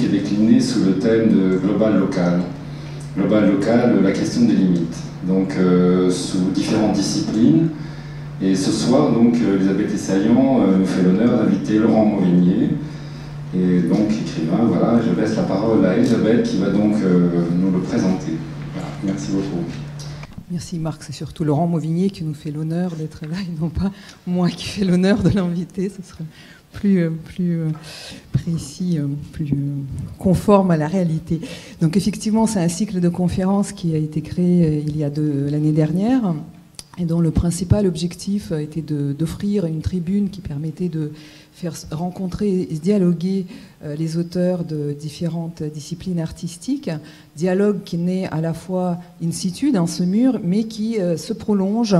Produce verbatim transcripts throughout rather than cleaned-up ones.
est décliné sous le thème de global-local. Global-local, la question des limites. Donc, euh, sous différentes disciplines. Et ce soir, donc, Elisabeth Essaillant euh, nous fait l'honneur d'inviter Laurent Mauvigné, et donc écrivain. Voilà, je laisse la parole à Elisabeth qui va donc euh, nous le présenter. Voilà, merci beaucoup. Merci Marc, c'est surtout Laurent Mauvigné qui nous fait l'honneur d'être là et non pas moi qui fais l'honneur de l'inviter. Ce serait plus, plus précis, plus conforme à la réalité. Donc effectivement, c'est un cycle de conférences qui a été créé il y a deux, l'année dernière, et dont le principal objectif était de, d'offrir une tribune qui permettait de faire rencontrer et dialoguer les auteurs de différentes disciplines artistiques. Dialogue qui naît à la fois in situ dans ce mur, mais qui se prolonge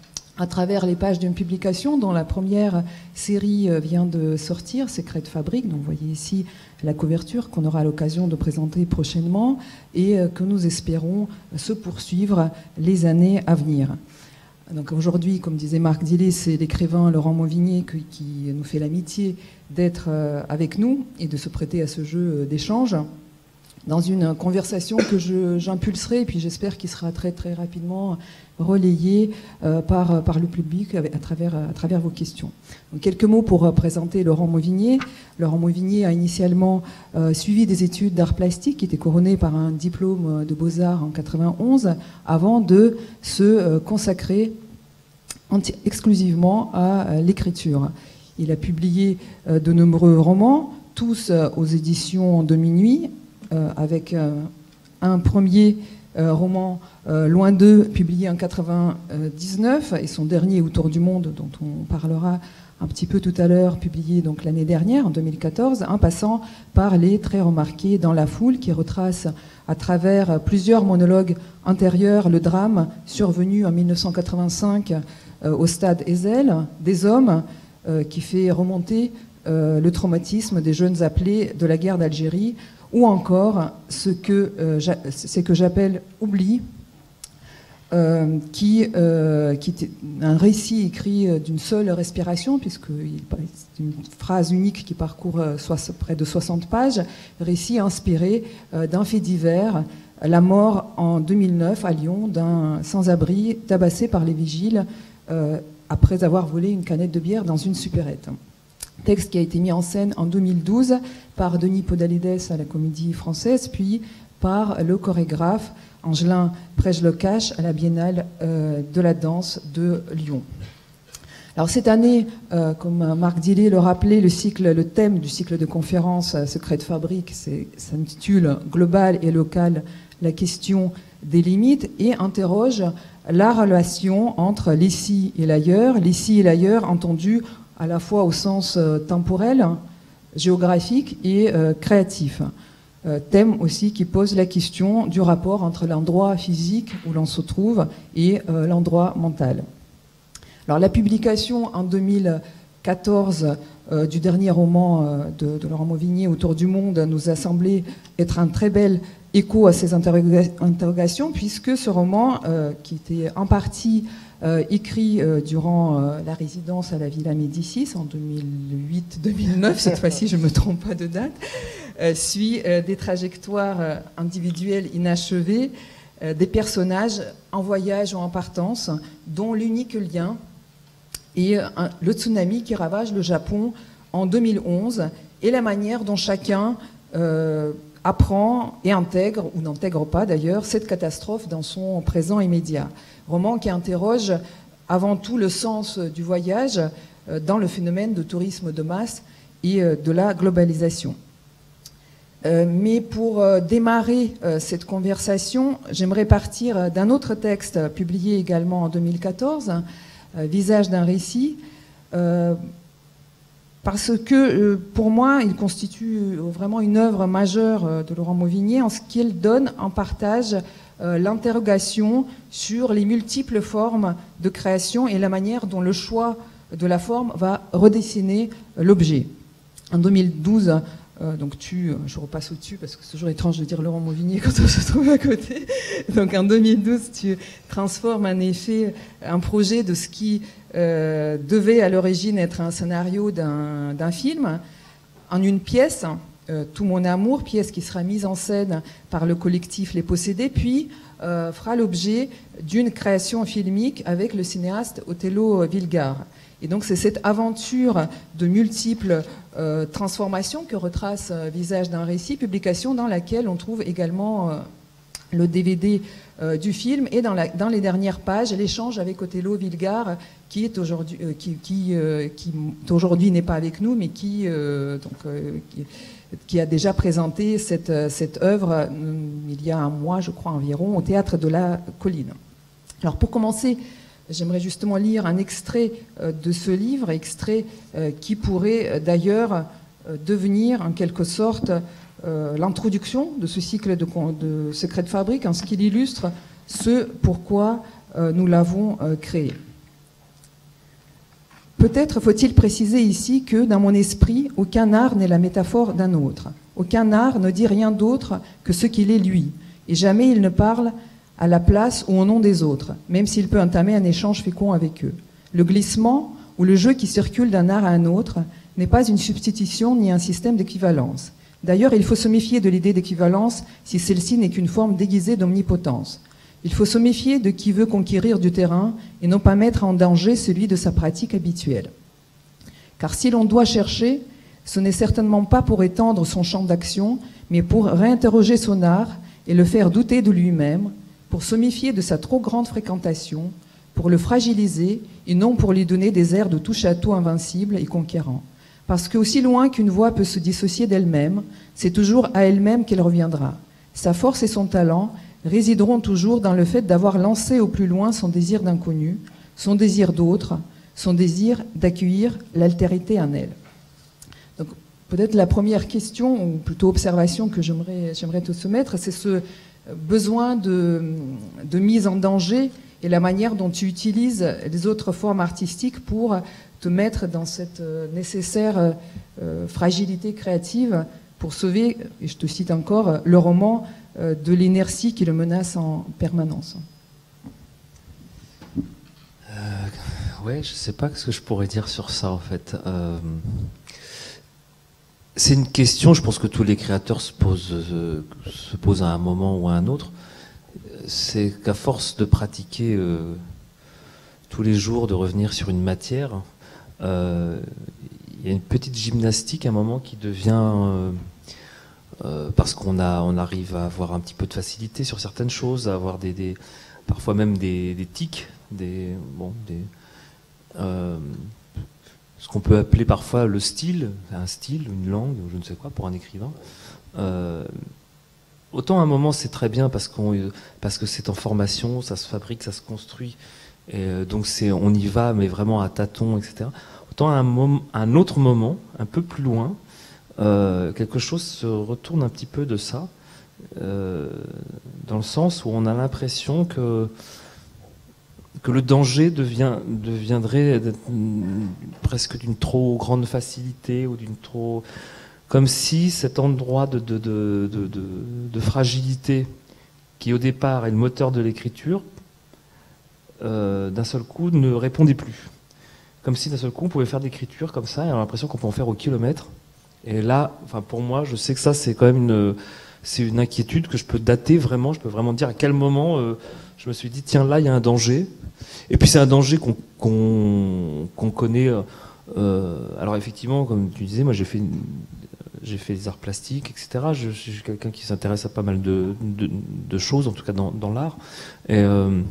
à travers les pages d'une publication dont la première série vient de sortir, Secret Fabrique. Donc vous voyez ici la couverture qu'on aura l'occasion de présenter prochainement et que nous espérons se poursuivre les années à venir. Donc aujourd'hui, comme disait Marc Dillet, c'est l'écrivain Laurent Mauvigné qui, qui nous fait l'amitié d'être avec nous et de se prêter à ce jeu d'échange dans une conversation que je, j'impulserai, et puis j'espère qu'il sera très très rapidement relayé euh, par, par le public à travers, à travers vos questions. Donc, quelques mots pour présenter Laurent Mauvigné. Laurent Mauvigné a initialement euh, suivi des études d'art plastique qui étaient couronnées par un diplôme de Beaux-Arts en quatre-vingt-onze avant de se euh, consacrer enti- exclusivement à euh, l'écriture. Il a publié euh, de nombreux romans, tous euh, aux éditions de Minuit, euh, avec euh, un premier euh, roman euh, Loin d'eux, publié en quatre-vingt-dix-neuf, et son dernier Autour du monde, dont on parlera un petit peu tout à l'heure, publié donc l'année dernière, en deux mille quatorze, en passant par les très remarqués Dans la foule, qui retrace à travers plusieurs monologues antérieurs le drame survenu en mille neuf cent quatre-vingt-cinq euh, au stade Ezel, des hommes, euh, qui fait remonter euh, le traumatisme des jeunes appelés de la guerre d'Algérie, ou encore ce que, euh, c'est que j'appelle Oubli, euh, qui, euh, qui est un récit écrit d'une seule respiration, puisque c'est une phrase unique qui parcourt euh, près de soixante pages, récit inspiré euh, d'un fait divers, la mort en deux mille neuf à Lyon d'un sans-abri tabassé par les vigiles euh, après avoir volé une canette de bière dans une supérette. Texte qui a été mis en scène en deux mille douze par Denis Podalides à la Comédie Française, puis par le chorégraphe Angelin Prejlocache à la Biennale euh, de la danse de Lyon. Alors cette année, euh, comme Marc Dillet le rappelait, le, cycle, le thème du cycle de conférences euh, Secret Fabrique s'intitule « Global et local, la question des limites » et interroge la relation entre l'ici et l'ailleurs, l'ici et l'ailleurs entendu à la fois au sens euh, temporel, géographique et euh, créatif. Euh, thème aussi qui pose la question du rapport entre l'endroit physique où l'on se trouve et euh, l'endroit mental. Alors la publication en deux mille quatorze euh, du dernier roman euh, de, de Laurent Mauvigné, Autour du monde, nous a semblé être un très bel écho à ces interroga interrogations, puisque ce roman, euh, qui était en partie Euh, écrit euh, durant euh, la résidence à la Villa Médicis en deux mille huit deux mille neuf, cette fois-ci je ne me trompe pas de date, euh, suit euh, des trajectoires euh, individuelles inachevées, euh, des personnages en voyage ou en partance, dont l'unique lien est euh, le tsunami qui ravage le Japon en deux mille onze, et la manière dont chacun euh, apprend et intègre, ou n'intègre pas d'ailleurs, cette catastrophe dans son présent immédiat. Roman qui interroge avant tout le sens du voyage dans le phénomène de tourisme de masse et de la globalisation. Mais pour démarrer cette conversation, j'aimerais partir d'un autre texte publié également en deux mille quatorze, Visage d'un récit, parce que pour moi, il constitue vraiment une œuvre majeure de Laurent Mauvigné en ce qu'il donne en partage l'interrogation sur les multiples formes de création et la manière dont le choix de la forme va redessiner l'objet. En deux mille douze, euh, donc tu, je repasse au-dessus parce que c'est toujours étrange de dire Laurent Mauvigné quand on se trouve à côté. Donc en deux mille douze, tu transformes en effet un projet de ce qui euh, devait à l'origine être un scénario d'un d'un film en une pièce euh, Tout mon amour, pièce qui sera mise en scène par le collectif Les Possédés, puis euh, fera l'objet d'une création filmique avec le cinéaste Othello Vilgar. Et donc c'est cette aventure de multiples euh, transformations que retrace euh, Visage d'un récit, publication dans laquelle on trouve également euh, le D V D euh, du film, et dans, la, dans les dernières pages, l'échange avec Othello Vilgar, qui est aujourd'hui, euh, qui, qui, euh, qui aujourd'hui n'est pas avec nous, mais qui, euh, donc, euh, qui, qui a déjà présenté cette, cette œuvre euh, il y a un mois, je crois environ, au Théâtre de la Colline. Alors pour commencer, j'aimerais justement lire un extrait euh, de ce livre, extrait euh, qui pourrait euh, d'ailleurs euh, devenir en quelque sorte Euh, l'introduction de ce cycle de, de Secrets de Fabrique, en ce qu'il illustre ce pourquoi euh, nous l'avons euh, créé. Peut-être faut-il préciser ici que, dans mon esprit, aucun art n'est la métaphore d'un autre. Aucun art ne dit rien d'autre que ce qu'il est lui, et jamais il ne parle à la place ou au nom des autres, même s'il peut entamer un échange fécond avec eux. Le glissement, ou le jeu qui circule d'un art à un autre, n'est pas une substitution ni un système d'équivalence. D'ailleurs, il faut se méfier de l'idée d'équivalence si celle-ci n'est qu'une forme déguisée d'omnipotence. Il faut se méfier de qui veut conquérir du terrain et non pas mettre en danger celui de sa pratique habituelle. Car si l'on doit chercher, ce n'est certainement pas pour étendre son champ d'action, mais pour réinterroger son art et le faire douter de lui-même, pour se méfier de sa trop grande fréquentation, pour le fragiliser et non pour lui donner des airs de touche-à-tout invincible et conquérant. Parce qu'aussi loin qu'une voix peut se dissocier d'elle-même, c'est toujours à elle-même qu'elle reviendra. Sa force et son talent résideront toujours dans le fait d'avoir lancé au plus loin son désir d'inconnu, son désir d'autre, son désir d'accueillir l'altérité en elle. Donc, peut-être la première question, ou plutôt observation que j'aimerais, j'aimerais te soumettre, c'est ce besoin de, de mise en danger et la manière dont tu utilises les autres formes artistiques pour te mettre dans cette nécessaire euh, fragilité créative pour sauver, et je te cite encore, le roman euh, de l'inertie qui le menace en permanence. Euh, ouais, je sais pas ce que je pourrais dire sur ça en fait. Euh, c'est une question, je pense que tous les créateurs se posent, euh, se posent à un moment ou à un autre. C'est qu'à force de pratiquer euh, tous les jours, de revenir sur une matière, Euh, il y a une petite gymnastique à un moment qui devient euh, euh, parce qu'on a, on arrive à avoir un petit peu de facilité sur certaines choses, à avoir des, des parfois même des, des tics, des bon, des euh, ce qu'on peut appeler parfois le style, un style, une langue, je ne sais quoi, pour un écrivain. Euh, autant à un moment c'est très bien parce qu'on, parce que c'est en formation, ça se fabrique, ça se construit. Et donc c'est, on y va, mais vraiment à tâtons, et cetera. Autant à un, moment, à un autre moment, un peu plus loin, euh, quelque chose se retourne un petit peu de ça, euh, dans le sens où on a l'impression que, que le danger devient, deviendrait presque d'une trop grande facilité, ou d'une trop... Comme si cet endroit de, de, de, de, de, de fragilité, qui au départ est le moteur de l'écriture, Euh, d'un seul coup ne répondait plus. Comme si d'un seul coup on pouvait faire de l'écriture comme ça et on a l'impression qu'on peut en faire au kilomètre. Et là, enfin pour moi, je sais que ça c'est quand même une, c'est une inquiétude que je peux dater vraiment. Je peux vraiment dire à quel moment euh, je me suis dit tiens là il y a un danger. Et puis c'est un danger qu'on qu'on, qu'on connaît. Euh, alors effectivement, comme tu disais, moi j'ai fait une, j'ai fait des arts plastiques, et cetera. Je, je suis quelqu'un qui s'intéresse à pas mal de, de, de choses, en tout cas dans, dans l'art. Et euh,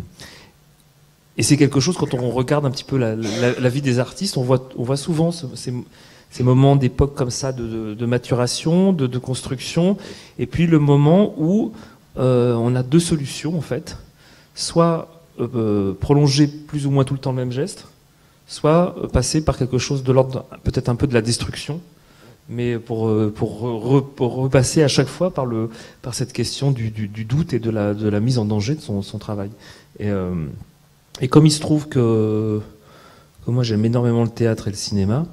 Et c'est quelque chose, quand on regarde un petit peu la, la, la vie des artistes, on voit, on voit souvent ce, ces, ces moments d'époque comme ça de, de, de maturation, de, de construction, et puis le moment où euh, on a deux solutions en fait. Soit euh, prolonger plus ou moins tout le temps le même geste, soit euh, passer par quelque chose de l'ordre peut-être un peu de la destruction, mais pour, euh, pour, re, pour repasser à chaque fois par, le, par cette question du, du, du doute et de la, de la mise en danger de son, son travail. Et, euh, Et comme il se trouve que, que moi j'aime énormément le théâtre et le cinéma,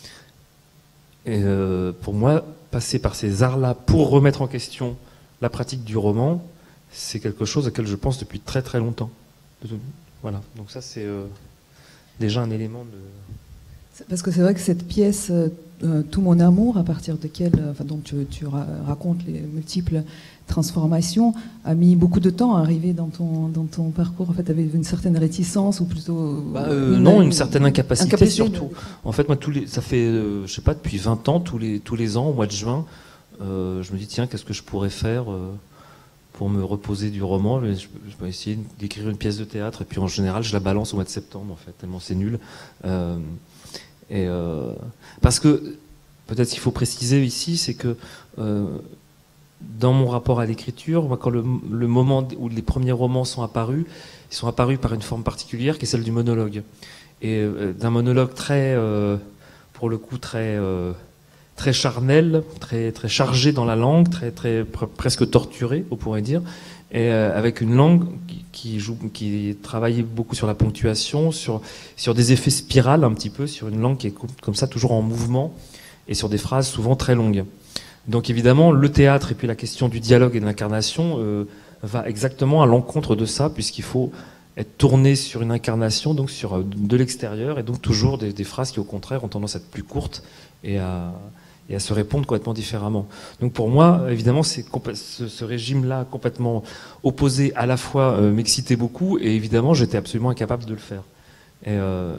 et euh, pour moi, passer par ces arts-là pour remettre en question la pratique du roman, c'est quelque chose auquel je pense depuis très très longtemps. Voilà, donc ça c'est euh, déjà un élément de... Parce que c'est vrai que cette pièce, euh, Tout mon amour, à partir de quelle, enfin, dont tu, tu ra racontes les multiples transformations, a mis beaucoup de temps à arriver dans ton, dans ton parcours. En fait, tu avais une certaine réticence ou plutôt... Bah, euh, une, non, une certaine incapacité, incapacité surtout. De... En fait, moi, tous les, ça fait, euh, je sais pas, depuis vingt ans, tous les, tous les ans, au mois de juin, euh, je me dis, tiens, qu'est-ce que je pourrais faire euh, pour me reposer du roman. Je, je vais essayer d'écrire une pièce de théâtre, et puis en général, je la balance au mois de septembre, en fait, tellement c'est nul. Euh, et, euh, parce que, peut-être qu'il faut préciser ici, c'est que euh, dans mon rapport à l'écriture, moi, quand le, le moment où les premiers romans sont apparus, ils sont apparus par une forme particulière qui est celle du monologue. Et euh, d'un monologue très, euh, pour le coup, très, euh, très charnel, très, très chargé dans la langue, très, très, pre presque torturé, on pourrait dire, et euh, avec une langue qui, qui, joue, qui travaille beaucoup sur la ponctuation, sur, sur des effets spirales un petit peu, sur une langue qui est comme ça, toujours en mouvement, et sur des phrases souvent très longues. Donc évidemment, le théâtre et puis la question du dialogue et de l'incarnation euh, va exactement à l'encontre de ça, puisqu'il faut être tourné sur une incarnation, donc sur de l'extérieur, et donc toujours des, des phrases qui au contraire ont tendance à être plus courtes et à, et à se répondre complètement différemment. Donc pour moi, évidemment, c'est ce, ce régime-là complètement opposé à la fois euh, m'excitait beaucoup, et évidemment j'étais absolument incapable de le faire. Et, euh,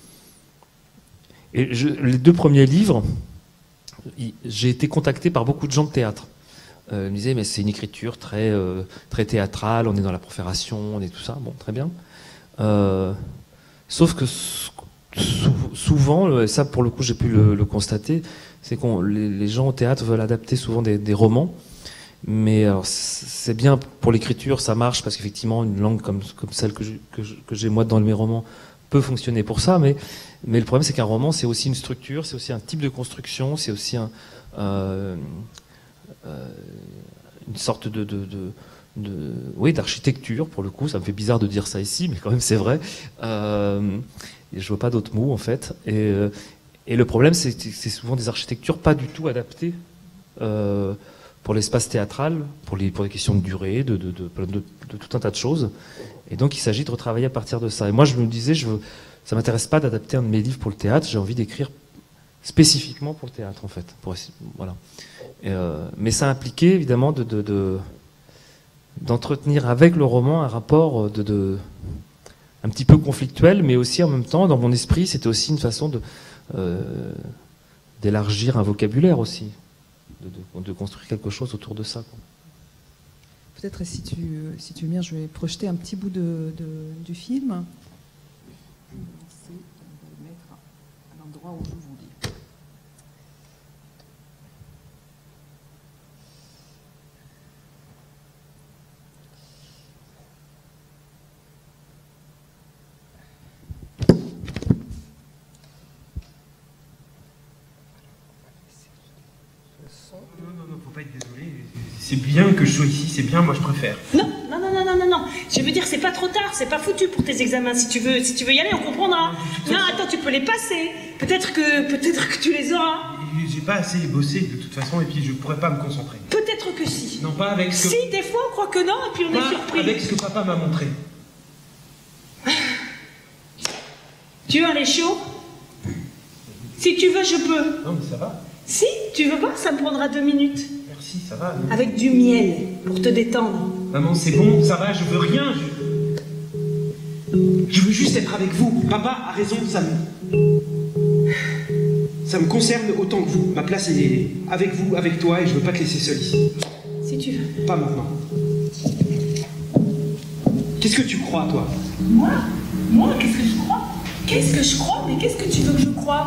et je, les deux premiers livres, j'ai été contacté par beaucoup de gens de théâtre. Euh, ils me disaient, mais c'est une écriture très, euh, très théâtrale, on est dans la profération, on est tout ça, bon, très bien. Euh, sauf que souvent, ça pour le coup j'ai pu le, le constater, c'est que les, les gens au théâtre veulent adapter souvent des, des romans, mais c'est bien pour l'écriture, ça marche, parce qu'effectivement une langue comme, comme celle que j'ai moi dans mes romans peut fonctionner pour ça, mais, mais le problème c'est qu'un roman c'est aussi une structure, c'est aussi un type de construction, c'est aussi un, euh, euh, une sorte de, de, de, de oui, d'architecture pour le coup, ça me fait bizarre de dire ça ici, mais quand même c'est vrai, euh, et je vois pas d'autres mots en fait, et, et le problème c'est que c'est souvent des architectures pas du tout adaptées euh, pour l'espace théâtral, pour les, pour les questions de durée, de, de, de, de, de, de tout un tas de choses. Et donc il s'agit de retravailler à partir de ça. Et moi je me disais, je veux, ça m'intéresse pas d'adapter un de mes livres pour le théâtre, j'ai envie d'écrire spécifiquement pour le théâtre en fait. Pour, voilà. Et, euh, mais ça impliquait évidemment de, de, de, d'entretenir avec le roman un rapport de, de, un petit peu conflictuel, mais aussi en même temps, dans mon esprit, c'était aussi une façon de, euh, d'élargir un vocabulaire aussi, de, de, de construire quelque chose autour de ça, quoi. Peut-être, si tu, si tu veux bien, je vais projeter un petit bout de, de, du film. Ici, on va le mettre à l'endroit où je vous dis. Non, non, non, faut pas être désolé. C'est bien que je sois ici, c'est bien, moi je préfère. Non, non, non, non, non, non, non. Je veux dire, c'est pas trop tard, c'est pas foutu pour tes examens. Si tu veux, si tu veux y aller, on comprendra. Non, attends, tu peux les passer. Peut-être que, peut-être que tu les auras. J'ai pas assez bossé de toute façon, et puis je pourrais pas me concentrer. Peut-être que si. Non, pas avec ce que... Si, des fois, on croit que non, et puis on pas est surpris. Avec ce que papa m'a montré. Tu veux aller chaud? Si tu veux, je peux. Non, mais ça va. Si, tu veux pas, ça me prendra deux minutes. Merci, ça va. Non. Avec du miel, pour te détendre. Maman, c'est bon, ça va, je veux rien. Je... je veux juste être avec vous. Papa a raison, ça me... Ça me concerne autant que vous. Ma place est avec vous, avec toi, et je veux pas te laisser seul ici. Si tu veux. Pas maintenant. Qu'est-ce que tu crois, toi? Moi? Moi, qu'est-ce que je crois? Qu'est-ce que je crois? Mais qu'est-ce que tu veux que je croie?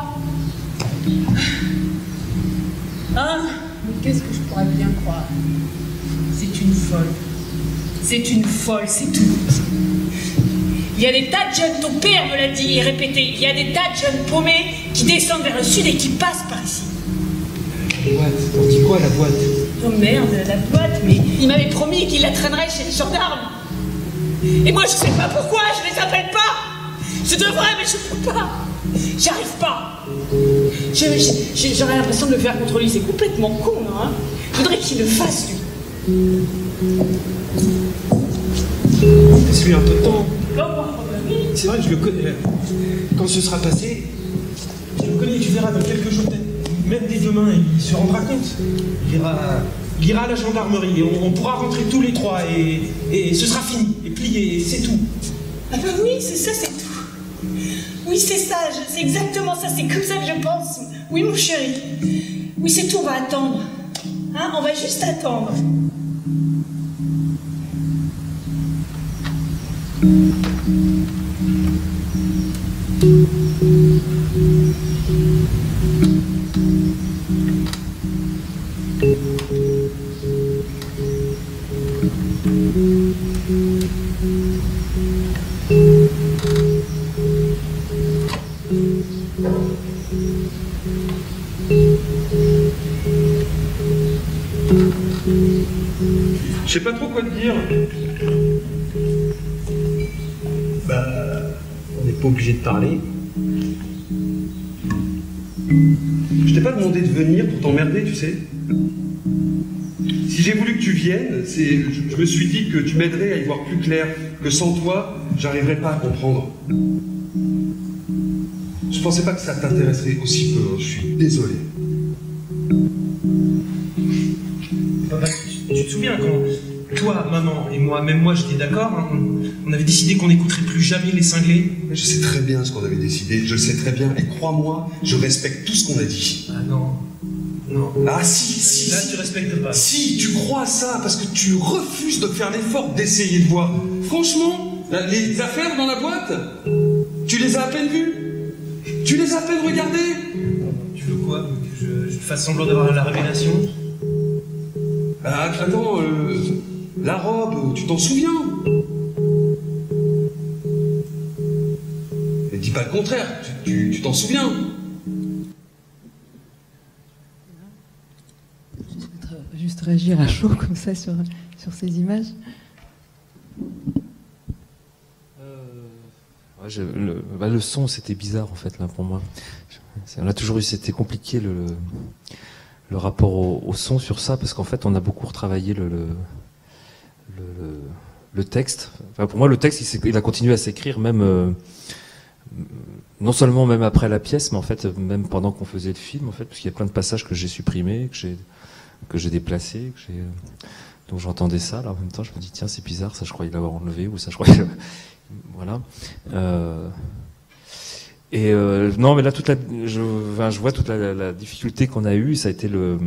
Hein? Mais qu'est-ce que je pourrais bien croire? C'est une folle. C'est une folle, c'est tout. Il y a des tas de jeunes, ton père me l'a dit et répété, il y a des tas de jeunes paumés qui descendent vers le sud et qui passent par ici. La boîte, t'en dis quoi, la boîte? Oh merde, la boîte, mais il m'avait promis qu'il la traînerait chez les gendarmes. Et moi, je sais pas pourquoi, je les appelle pas. Je devrais, mais je peux pas. J'arrive pas. J'aurais l'impression de le faire contre lui, c'est complètement con, hein. Je voudrais qu'il le fasse, lui. Laisse-lui un peu de temps. C'est vrai que je le connais. Quand ce sera passé, je connais, tu verras dans quelques jours, peut-être, même dès demain, il se rendra compte. Il ira, il ira à la gendarmerie et on, on pourra rentrer tous les trois et, et ce sera fini, et plié, et c'est tout. Ah bah oui, c'est ça, c'est tout. Oui, c'est ça, je- c'est exactement ça, c'est comme ça que je pense. Oui, mon chéri. Oui, c'est tout, on va attendre. Hein, on va juste attendre. Je sais pas trop quoi te dire. Bah, on n'est pas obligé de parler. Je t'ai pas demandé de venir pour t'emmerder, tu sais. Si j'ai voulu que tu viennes, c'est, je, je me suis dit que tu m'aiderais à y voir plus clair, que sans toi, j'arriverais pas à comprendre. Je pensais pas que ça t'intéresserait aussi peu, hein. Je suis désolé. Papa, tu, tu te souviens quand toi, maman et moi, même moi j'étais d'accord, hein, on, on avait décidé qu'on n'écouterait plus jamais les cinglés. Je sais très bien ce qu'on avait décidé, je le sais très bien, et crois-moi, je respecte tout ce qu'on a dit. Ah non, non. Ah si, si, Là si. tu respectes pas. Si, tu crois à ça, parce que tu refuses de faire l'effort d'essayer de voir. Franchement, les affaires dans la boîte, tu les as à peine vues. Tu les as à peine regardées. Tu veux quoi? Que je, je te fasse semblant d'avoir la révélation? Ah, attends, euh, la robe, tu t'en souviens? Et dis pas le contraire, tu tu- tu t'en souviens? Juste réagir à chaud comme ça sur, sur ces images. Ouais, je- le, bah, le son, c'était bizarre en fait là pour moi. Je- On a toujours eu, c'était compliqué le, le, le rapport au, au son sur ça parce qu'en fait on a beaucoup retravaillé le, le, le, le texte. Enfin, pour moi le texte il, s'est- il a continué à s'écrire même euh, non seulement même après la pièce, mais en fait même pendant qu'on faisait le film en fait, parce qu'il y a plein de passages que j'ai supprimés, que j'ai que j'ai déplacés, que j'ai euh, donc j'entendais ça là en même temps, je me dis tiens c'est bizarre, ça je croyais l'avoir enlevé ou ça je croyais voilà. Euh, et euh, non, mais là, toute la, je, enfin, je vois toute la, la, la difficulté qu'on a eue. Ça a été le,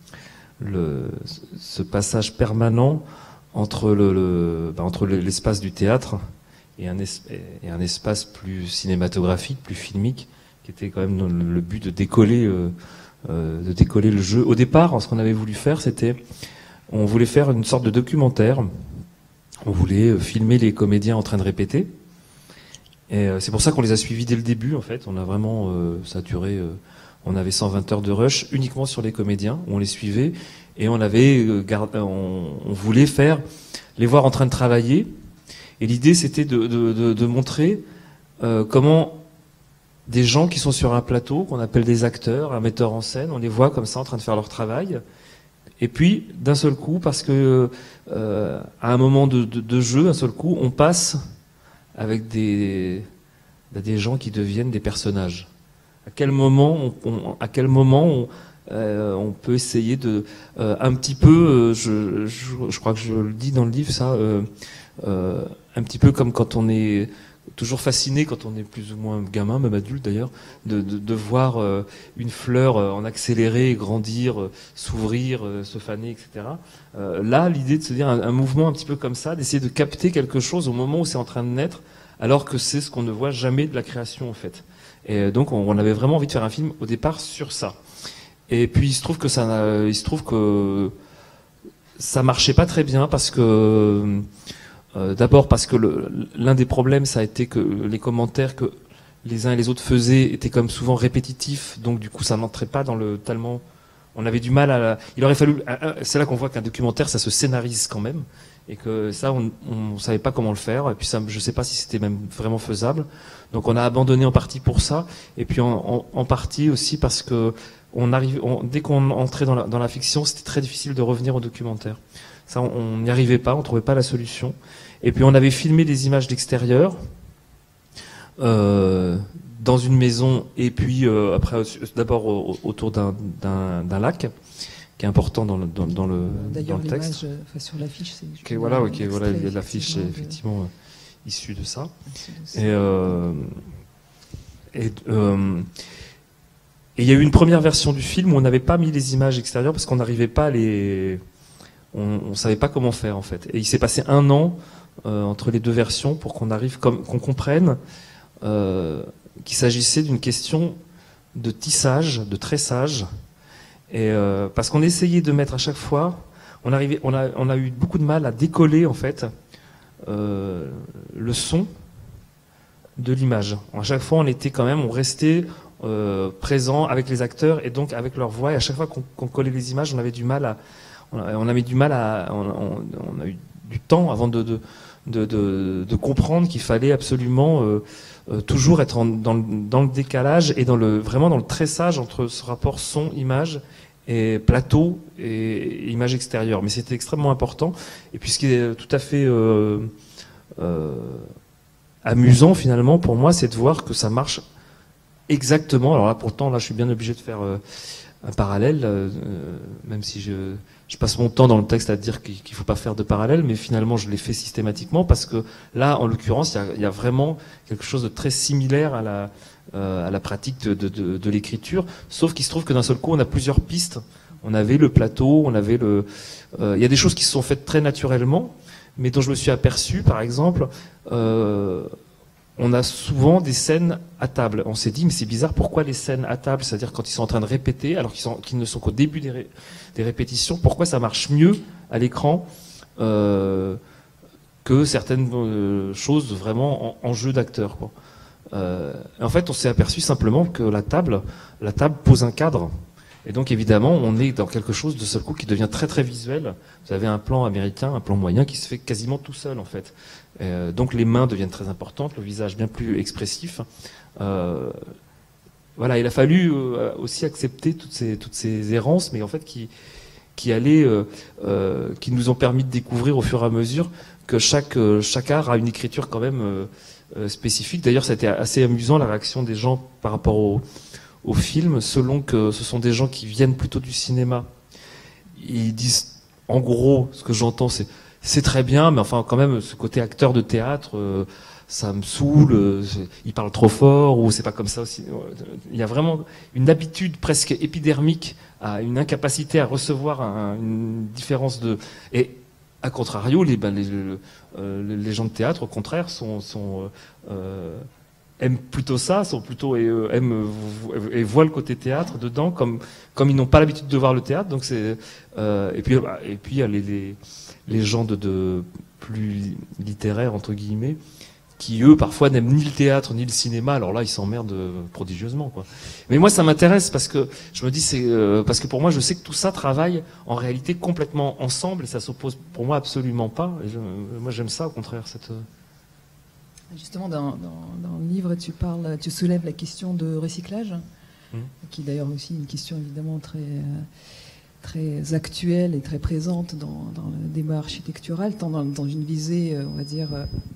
le, ce passage permanent entre le, le bah, entre l'espace du théâtre et un, es, et un espace plus cinématographique, plus filmique, qui était quand même dans le, le but de décoller, euh, euh, de décoller le jeu. Au départ, ce qu'on avait voulu faire, c'était, on voulait faire une sorte de documentaire. On voulait filmer les comédiens en train de répéter. Et c'est pour ça qu'on les a suivis dès le début, en fait. On a vraiment, euh, ça a duré, euh, on avait cent vingt heures de rush uniquement sur les comédiens, où on les suivait. Et on avait, euh, gard... on, on voulait faire, les voir en train de travailler. Et l'idée, c'était de, de, de, de montrer euh, comment des gens qui sont sur un plateau, qu'on appelle des acteurs, un metteur en scène, on les voit comme ça en train de faire leur travail. Et puis, d'un seul coup, parce que euh, à un moment de, de, de jeu, d'un seul coup, on passe avec des, des gens qui deviennent des personnages. À quel moment, on, on, à quel moment on, euh, on peut essayer de, euh, un petit peu, euh, je, je, je crois que je le dis dans le livre, ça, euh, euh, un petit peu comme quand on est toujours fasciné quand on est plus ou moins gamin, même adulte d'ailleurs, de, de, de voir euh, une fleur euh, en accéléré, grandir, euh, s'ouvrir, euh, se faner, et cetera. Euh, là, l'idée de se dire un, un mouvement un petit peu comme ça, d'essayer de capter quelque chose au moment où c'est en train de naître, alors que c'est ce qu'on ne voit jamais de la création en fait. Et donc, on, on avait vraiment envie de faire un film au départ sur ça. Et puis, il se trouve que ça, il se trouve que ça marchait pas très bien parce que Euh, d'abord parce que l'un des problèmes, ça a été que les commentaires que les uns et les autres faisaient étaient comme souvent répétitifs, donc du coup ça n'entrait pas dans le tellement. On avait du mal à. La, il aurait fallu. C'est là qu'on voit qu'un documentaire, ça se scénarise quand même, et que ça, on, on savait pas comment le faire. Et puis ça, je sais pas si c'était même vraiment faisable. Donc on a abandonné en partie pour ça, et puis en, en, en partie aussi parce que on arrive, on, dès qu'on entrait dans la, dans la fiction, c'était très difficile de revenir au documentaire. Ça, on n'y arrivait pas, on trouvait pas la solution. Et puis on avait filmé des images d'extérieur, euh, dans une maison et puis euh, après d'abord autour d'un, d'un, d'un lac qui est important dans le, dans, dans le, dans le texte. D'ailleurs, l'image sur l'affiche, c'est... Okay, voilà, ok, voilà, l'affiche est effectivement euh, issue de ça. Et euh, et euh, et il y a eu une première version du film où on n'avait pas mis les images extérieures parce qu'on n'arrivait pas à les... On ne savait pas comment faire, en fait. Et il s'est passé un an euh, entre les deux versions pour qu'on arrive, comme, qu'on comprenne euh, qu'il s'agissait d'une question de tissage, de tressage. Et euh, parce qu'on essayait de mettre à chaque fois, on, arrivait, on, a, on a eu beaucoup de mal à décoller, en fait, euh, le son de l'image. À chaque fois, on était quand même, on restait... Euh, présents avec les acteurs et donc avec leur voix, et à chaque fois qu'on, qu'on collait les images, on avait du mal à on, a, on avait du mal à on, on, on a eu du temps avant de de, de, de, de comprendre qu'il fallait absolument euh, euh, toujours être en, dans, le, dans le décalage et dans le vraiment dans le tressage entre ce rapport son-image et plateau et, et image extérieure. Mais c'était extrêmement important. Et puis ce qui est tout à fait euh, euh, amusant finalement pour moi, c'est de voir que ça marche exactement. Alors là, pourtant, là, je suis bien obligé de faire euh, un parallèle, euh, même si je, je passe mon temps dans le texte à dire qu'il ne faut pas faire de parallèle, mais finalement, je l'ai fait systématiquement parce que là, en l'occurrence, il y, y a vraiment quelque chose de très similaire à la, euh, à la pratique de, de, de, de l'écriture, sauf qu'il se trouve que d'un seul coup, on a plusieurs pistes. On avait le plateau, on avait le... Euh, il y a des choses qui se sont faites très naturellement, mais dont je me suis aperçu, par exemple... Euh, on a souvent des scènes à table. On s'est dit, mais c'est bizarre, pourquoi les scènes à table, c'est-à-dire quand ils sont en train de répéter, alors qu'ils, sont, qu'ils ne sont qu'au début des, ré, des répétitions, pourquoi ça marche mieux à l'écran euh, que certaines euh, choses vraiment en, en jeu d'acteur, quoi. Euh, en fait, on s'est aperçu simplement que la table, la table pose un cadre. Et donc, évidemment, on est dans quelque chose de seul coup qui devient très très visuel. Vous avez un plan américain, un plan moyen qui se fait quasiment tout seul, en fait. Euh, donc les mains deviennent très importantes, le visage bien plus expressif. Euh, voilà, il a fallu euh, aussi accepter toutes ces, toutes ces errances, mais en fait qui, qui allaient, euh, euh, qui nous ont permis de découvrir au fur et à mesure que chaque, euh, chaque art a une écriture quand même euh, euh, spécifique. D'ailleurs, ça a été assez amusant la réaction des gens par rapport au, au film, selon que ce sont des gens qui viennent plutôt du cinéma. Ils disent, en gros, ce que j'entends, c'est c'est très bien, mais enfin quand même ce côté acteur de théâtre, euh, ça me saoule. Euh, il parle trop fort ou c'est pas comme ça aussi. Il y a vraiment une habitude presque épidermique à une incapacité à recevoir un, une différence de. Et à contrario, les, ben, les, euh, les gens de théâtre, au contraire, sont, sont euh, aiment plutôt ça, sont plutôt et euh, aiment et voient le côté théâtre dedans, comme comme ils n'ont pas l'habitude de voir le théâtre. Donc c'est euh, et puis et puis il y a les, les les gens de, de plus littéraires, entre guillemets, qui, eux, parfois, n'aiment ni le théâtre, ni le cinéma. Alors là, ils s'emmerdent prodigieusement, quoi. Mais moi, ça m'intéresse parce que je me dis, c'est euh, parce que pour moi, je sais que tout ça travaille en réalité complètement ensemble et ça s'oppose pour moi absolument pas. Et je, moi, j'aime ça, au contraire, cette... Justement, dans, dans, dans le livre, tu parles, tu soulèves la question de recyclage, mmh. qui est d'ailleurs aussi une question évidemment très... Euh, très actuelle et très présente dans, dans le débat architectural, tant dans, dans une visée, on va dire,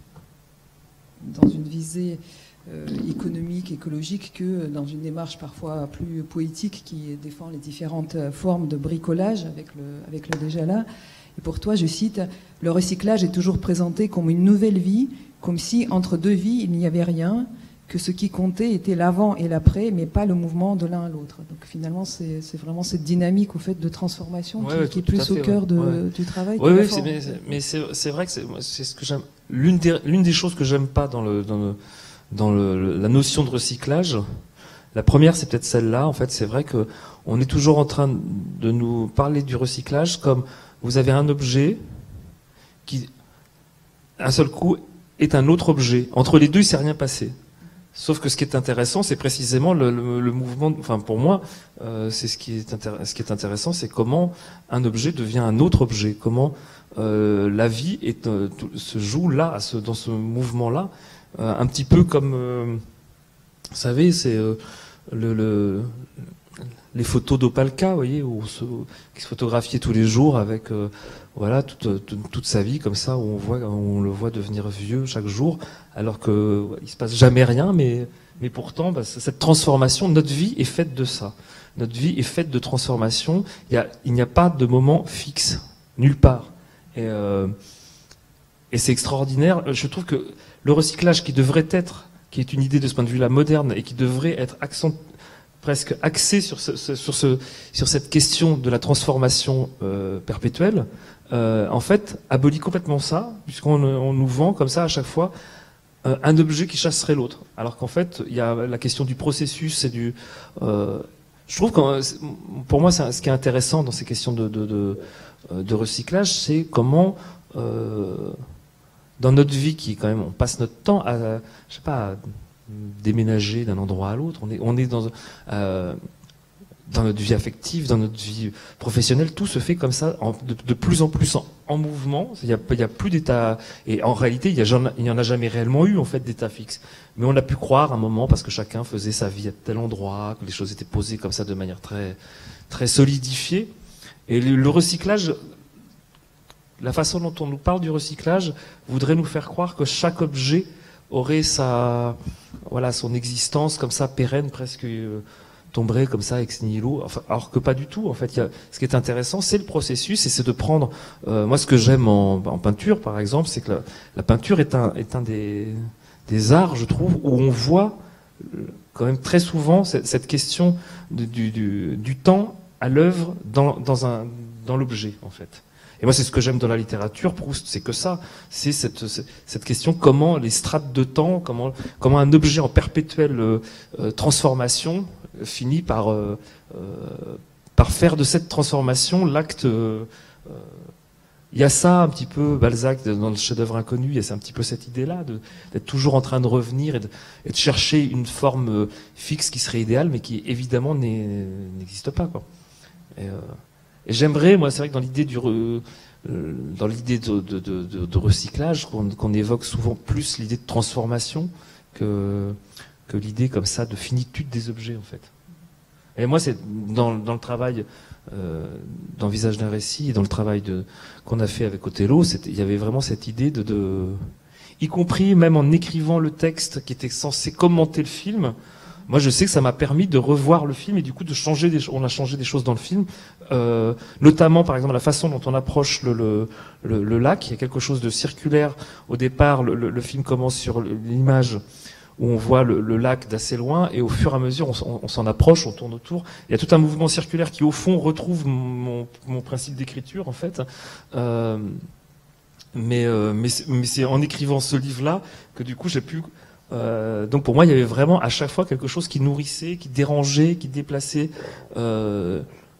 dans une visée euh, économique, écologique, que dans une démarche parfois plus poétique qui défend les différentes formes de bricolage avec le, avec le déjà là. Et pour toi, je cite, « Le recyclage est toujours présenté comme une nouvelle vie, comme si entre deux vies, il n'y avait rien, que ce qui comptait était l'avant et l'après, mais pas le mouvement de l'un à l'autre. » Donc finalement, c'est, c'est vraiment cette dynamique au fait de transformation ouais, qui, ouais, qui est plus fait, au cœur ouais. de, ouais. du travail. Oui, oui, c'est, mais, mais c'est, c'est vrai que c'est, c'est ce que j'aime. L'une des, l'une des choses que j'aime pas dans, le, dans, le, dans le, la notion de recyclage, la première, c'est peut-être celle-là. En fait, c'est vrai que on est toujours en train de nous parler du recyclage comme vous avez un objet qui, un seul coup, est un autre objet. Entre les deux, il s'est rien passé. Sauf que ce qui est intéressant, c'est précisément le, le, le mouvement. Enfin, pour moi, euh, c'est ce qui est intér- ce qui est intéressant, c'est comment un objet devient un autre objet. Comment euh, la vie est, euh, tout, se joue là, à ce, dans ce mouvement-là, euh, un petit peu comme, euh, vous savez, c'est euh, le, le les photos d'Opalka, vous voyez, où on se, qui se photographiait tous les jours avec euh, voilà toute, toute, toute sa vie comme ça, où on voit, on le voit devenir vieux chaque jour, alors que il se passe jamais rien, mais mais pourtant, bah, cette transformation, notre vie est faite de ça. Notre vie est faite de transformation. Il y a, il n'y a pas de moment fixe nulle part. Et, euh, et c'est extraordinaire. Je trouve que le recyclage qui devrait être, qui est une idée de ce point de vue-là moderne et qui devrait être accent, presque axé sur, ce, sur, ce, sur cette question de la transformation euh, perpétuelle, euh, en fait, abolit complètement ça, puisqu'on on nous vend comme ça à chaque fois euh, un objet qui chasserait l'autre. Alors qu'en fait, il y a la question du processus et du... Euh, je trouve que pour moi, ce qui est intéressant dans ces questions de, de, de, de recyclage, c'est comment... Euh, dans notre vie, qui quand même, on passe notre temps à, je sais pas, à déménager d'un endroit à l'autre. On est, on est dans, euh, dans notre vie affective, dans notre vie professionnelle, tout se fait comme ça, en, de, de plus en plus en, en mouvement. Il y a, il y a plus d'état, et en réalité, il y a, il y en a jamais réellement eu en fait d'état fixe. Mais on a pu croire à un moment parce que chacun faisait sa vie à tel endroit, que les choses étaient posées comme ça de manière très, très solidifiée. Et le, le recyclage. La façon dont on nous parle du recyclage voudrait nous faire croire que chaque objet aurait sa, voilà, son existence comme ça, pérenne, presque euh, tomberait comme ça ex nihilo. Enfin, alors que pas du tout. En fait, il y a, ce qui est intéressant, c'est le processus et c'est de prendre. Euh, moi, ce que j'aime en, en peinture, par exemple, c'est que la, la peinture est un, est un des, des arts, je trouve, où on voit quand même très souvent cette, cette question de, du, du, du temps à l'œuvre dans, dans un, dans l'objet, en fait. Et moi, c'est ce que j'aime dans la littérature, Proust, c'est que ça, c'est cette, cette question comment les strates de temps, comment, comment un objet en perpétuelle euh, transformation finit par, euh, euh, par faire de cette transformation l'acte. Euh, il y a ça un petit peu, Balzac, dans le chef-d'œuvre inconnu, il y a un petit peu cette idée-là, d'être toujours en train de revenir et de, et de chercher une forme fixe qui serait idéale, mais qui évidemment n'existe pas, quoi. Et, euh, Et j'aimerais, moi, c'est vrai que dans l'idée du, re, euh, dans l'idée de, de, de, de recyclage, qu'on qu'on évoque souvent plus l'idée de transformation que, que l'idée comme ça de finitude des objets, en fait. Et moi, c'est dans, dans le travail, euh, dans Visage d'un récit, et dans le travail de, qu'on a fait avec Othello, il y avait vraiment cette idée de, de, y compris même en écrivant le texte qui était censé commenter le film. Moi, je sais que ça m'a permis de revoir le film et du coup de changer des choses. On a changé des choses dans le film, euh, notamment par exemple la façon dont on approche le, le, le, le lac. Il y a quelque chose de circulaire. Au départ, le, le, le film commence sur l'image où on voit le, le lac d'assez loin et au fur et à mesure, on, on s'en approche, on tourne autour. Il y a tout un mouvement circulaire qui, au fond, retrouve mon, mon principe d'écriture, en fait. Euh, mais euh, mais, mais c'est en écrivant ce livre-là que du coup j'ai pu... Euh, donc pour moi, il y avait vraiment à chaque fois quelque chose qui nourrissait, qui dérangeait, qui déplaçait euh,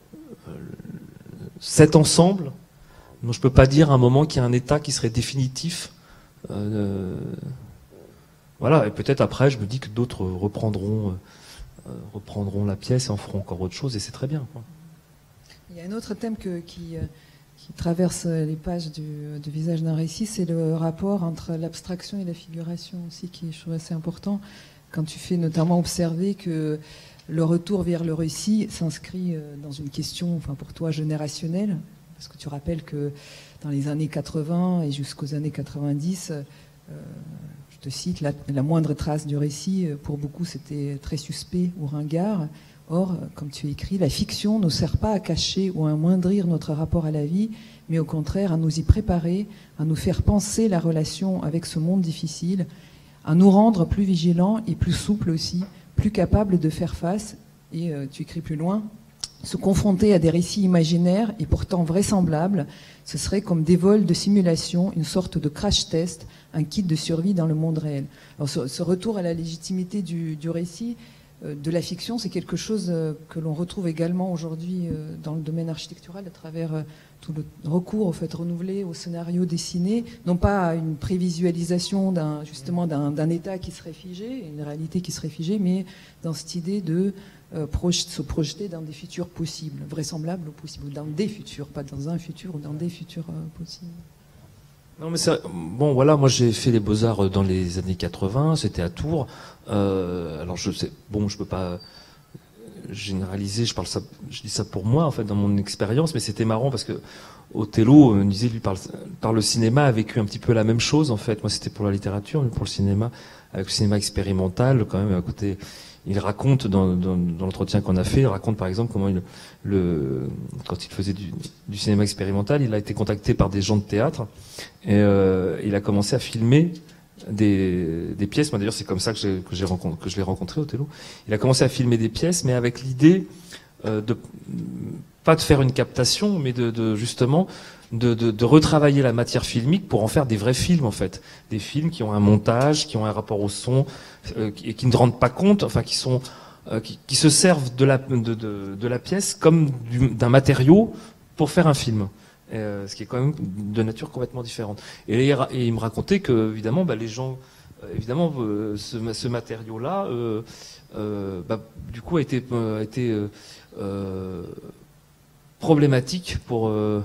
cet ensemble. Donc je peux pas dire à un moment qu'il y a un état qui serait définitif. Euh, voilà, et peut-être après, je me dis que d'autres reprendront, euh, reprendront la pièce et en feront encore autre chose, et c'est très bien, quoi. Il y a un autre thème que, qui, qui traverse les pages du, du Visage d'un récit, c'est le rapport entre l'abstraction et la figuration aussi, qui est, je trouve, assez important. Quand tu fais notamment observer que le retour vers le récit s'inscrit dans une question, enfin pour toi, générationnelle, parce que tu rappelles que dans les années quatre-vingts et jusqu'aux années quatre-vingt-dix, euh, je te cite, la, la moindre trace du récit, pour beaucoup, c'était très suspect ou ringard. Or, comme tu écris, la fiction ne sert pas à cacher ou à amoindrir notre rapport à la vie, mais au contraire à nous y préparer, à nous faire penser la relation avec ce monde difficile, à nous rendre plus vigilants et plus souples aussi, plus capables de faire face, et euh, tu écris plus loin, se confronter à des récits imaginaires et pourtant vraisemblables, ce serait comme des vols de simulation, une sorte de crash test, un kit de survie dans le monde réel. Alors, ce, ce retour à la légitimité du, du récit, de la fiction, c'est quelque chose que l'on retrouve également aujourd'hui dans le domaine architectural à travers tout le recours au fait renouvelé au scénario dessiné, non pas à une prévisualisation d'un, justement d'un, d'un état qui serait figé, une réalité qui serait figée, mais dans cette idée de euh, projet, se projeter dans des futurs possibles, vraisemblables ou possibles, ou dans des futurs, pas dans un futur ou dans des futurs euh, possibles. Non mais c'est, bon voilà, moi j'ai fait les Beaux-Arts dans les années quatre-vingts, c'était à Tours. Euh, alors je sais, bon je peux pas, généraliser, je parle ça, je dis ça pour moi en fait dans mon expérience, mais c'était marrant parce que Othello euh, disait lui par, par le cinéma a vécu un petit peu la même chose en fait. Moi c'était pour la littérature, mais pour le cinéma, avec le cinéma expérimental quand même à côté. Il raconte dans, dans, dans l'entretien qu'on a fait, il raconte par exemple comment il, le, quand il faisait du, du cinéma expérimental, il a été contacté par des gens de théâtre et euh, il a commencé à filmer des, des pièces. Moi d'ailleurs c'est comme ça que, j'ai, que, j'ai rencontré, que je l'ai rencontré Othello. Il a commencé à filmer des pièces, mais avec l'idée euh, de pas de faire une captation, mais de, de justement de, de, de retravailler la matière filmique pour en faire des vrais films en fait, des films qui ont un montage, qui ont un rapport au son euh, et qui ne rendent pas compte, enfin qui sont euh, qui, qui se servent de la de, de, de la pièce comme du, d'un matériau pour faire un film. Euh, ce qui est quand même de nature complètement différente. Et, et il me racontait que évidemment, bah, les gens, euh, évidemment, euh, ce, ce matériau-là, euh, euh, bah, du coup, a été, euh, a été euh, euh, problématique pour euh,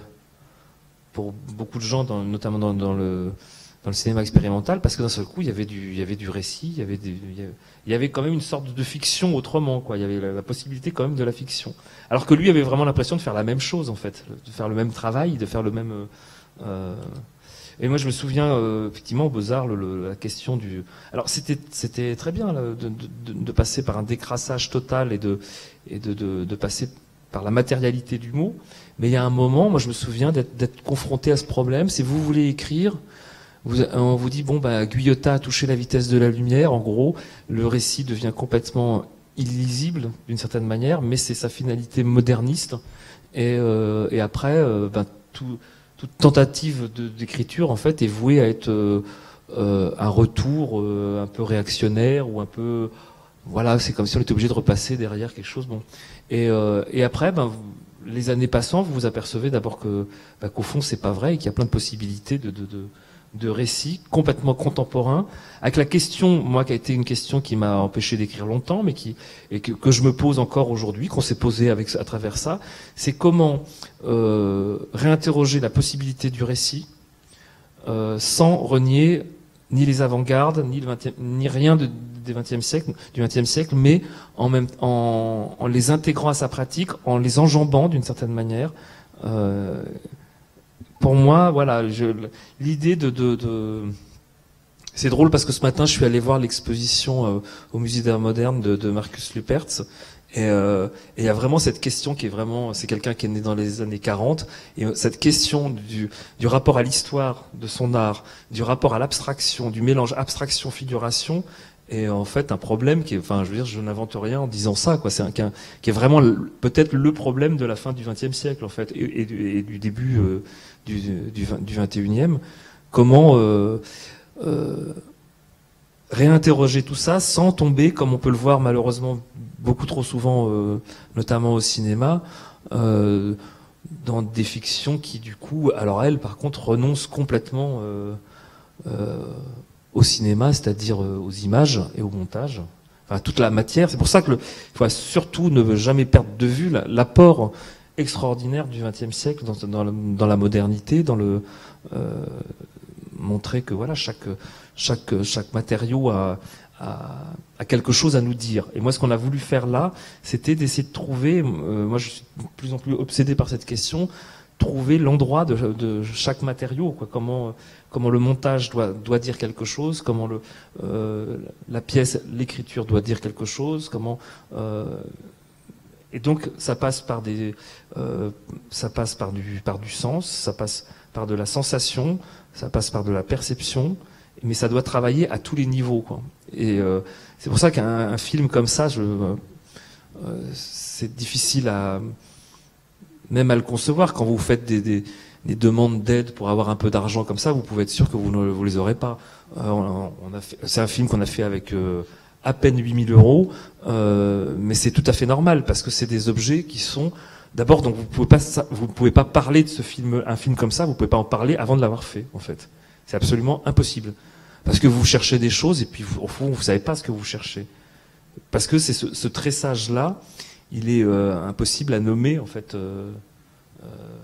pour beaucoup de gens, dans, notamment dans, dans le dans le cinéma expérimental, parce que d'un seul coup, il y avait du, il y avait du récit, il y avait, des, il y avait, il y avait quand même une sorte de fiction autrement, quoi. Il y avait la, la possibilité quand même de la fiction. Alors que lui avait vraiment l'impression de faire la même chose, en fait, de faire le même travail, de faire le même. Euh, et moi, je me souviens euh, effectivement au Beaux-Arts, le, le, la question du. Alors, c'était, c'était très bien là, de, de, de passer par un décrassage total et de, et de, de, de passer par la matérialité du mot. Mais il y a un moment, moi, je me souviens d'être, d'être confronté à ce problème. Si vous voulez écrire. Vous, on vous dit, bon, bah, Guyota a touché la vitesse de la lumière. En gros, le récit devient complètement illisible, d'une certaine manière, mais c'est sa finalité moderniste. Et, euh, et après, euh, bah, tout, toute tentative de, d'écriture, en fait, est vouée à être euh, euh, un retour euh, un peu réactionnaire ou un peu... Voilà, c'est comme si on était obligé de repasser derrière quelque chose. Bon. Et, euh, et après, ben, vous, les années passant, vous vous apercevez d'abord que, bah, qu'au fond, c'est pas vrai et qu'il y a plein de possibilités de... de, de de récits complètement contemporains, avec la question, moi qui a été une question qui m'a empêché d'écrire longtemps, mais qui et que, que je me pose encore aujourd'hui, qu'on s'est posé avec à travers ça, c'est comment euh, réinterroger la possibilité du récit euh, sans renier ni les avant-gardes, ni le vingtième, ni rien de, des vingtième siècle, du vingtième siècle, mais en même en, en les intégrant à sa pratique, en les enjambant d'une certaine manière. Euh, Pour moi, voilà, je, l'idée de, de, de... C'est drôle parce que ce matin, je suis allé voir l'exposition euh, au Musée d'Art Moderne de, de Markus Lüpertz. Et euh, il y a vraiment cette question qui est vraiment... C'est quelqu'un qui est né dans les années quarante. Et euh, cette question du, du rapport à l'histoire de son art, du rapport à l'abstraction, du mélange abstraction-figuration, est en fait un problème qui est... Enfin, je veux dire, je n'invente rien en disant ça, quoi. C'est un, qui, qui est vraiment le, peut-être le problème de la fin du vingtième siècle, en fait, et, et, et du début... Euh, Du, du, du vingt et unième, comment euh, euh, réinterroger tout ça sans tomber, comme on peut le voir malheureusement beaucoup trop souvent, euh, notamment au cinéma, euh, dans des fictions qui du coup, alors elles par contre renoncent complètement euh, euh, au cinéma, c'est-à-dire euh, aux images et au montage, enfin toute la matière. C'est pour ça que le, il faut surtout ne jamais perdre de vue la, l'apport extraordinaire du vingtième siècle dans, dans, la, dans la modernité, dans le euh, montrer que voilà chaque chaque chaque matériau a, a, a quelque chose à nous dire. Et moi, ce qu'on a voulu faire là, c'était d'essayer de trouver. Euh, moi, je suis de plus en plus obsédé par cette question. Trouver l'endroit de, de chaque matériau, quoi. Comment comment le montage doit doit dire quelque chose, comment le euh, la pièce, l'écriture doit dire quelque chose, comment euh, et donc ça passe par des, euh, ça passe par du, par du sens, ça passe par de la sensation, ça passe par de la perception, mais ça doit travailler à tous les niveaux, quoi. Et euh, c'est pour ça qu'un un film comme ça, je, euh, c'est difficile à, même à le concevoir. Quand vous faites des, des, des demandes d'aide pour avoir un peu d'argent comme ça, vous pouvez être sûr que vous ne vous les aurez pas. Euh, on, on a fait, c'est un film qu'on a fait avec euh, à peine huit mille euros, euh, mais c'est tout à fait normal parce que c'est des objets qui sont d'abord, donc vous pouvez pas vous pouvez pas parler de ce film, un film comme ça, vous pouvez pas en parler avant de l'avoir fait, en fait. C'est absolument impossible parce que vous cherchez des choses et puis vous, au fond vous savez pas ce que vous cherchez parce que c'est ce, ce tressage là, il est euh, impossible à nommer en fait euh, euh,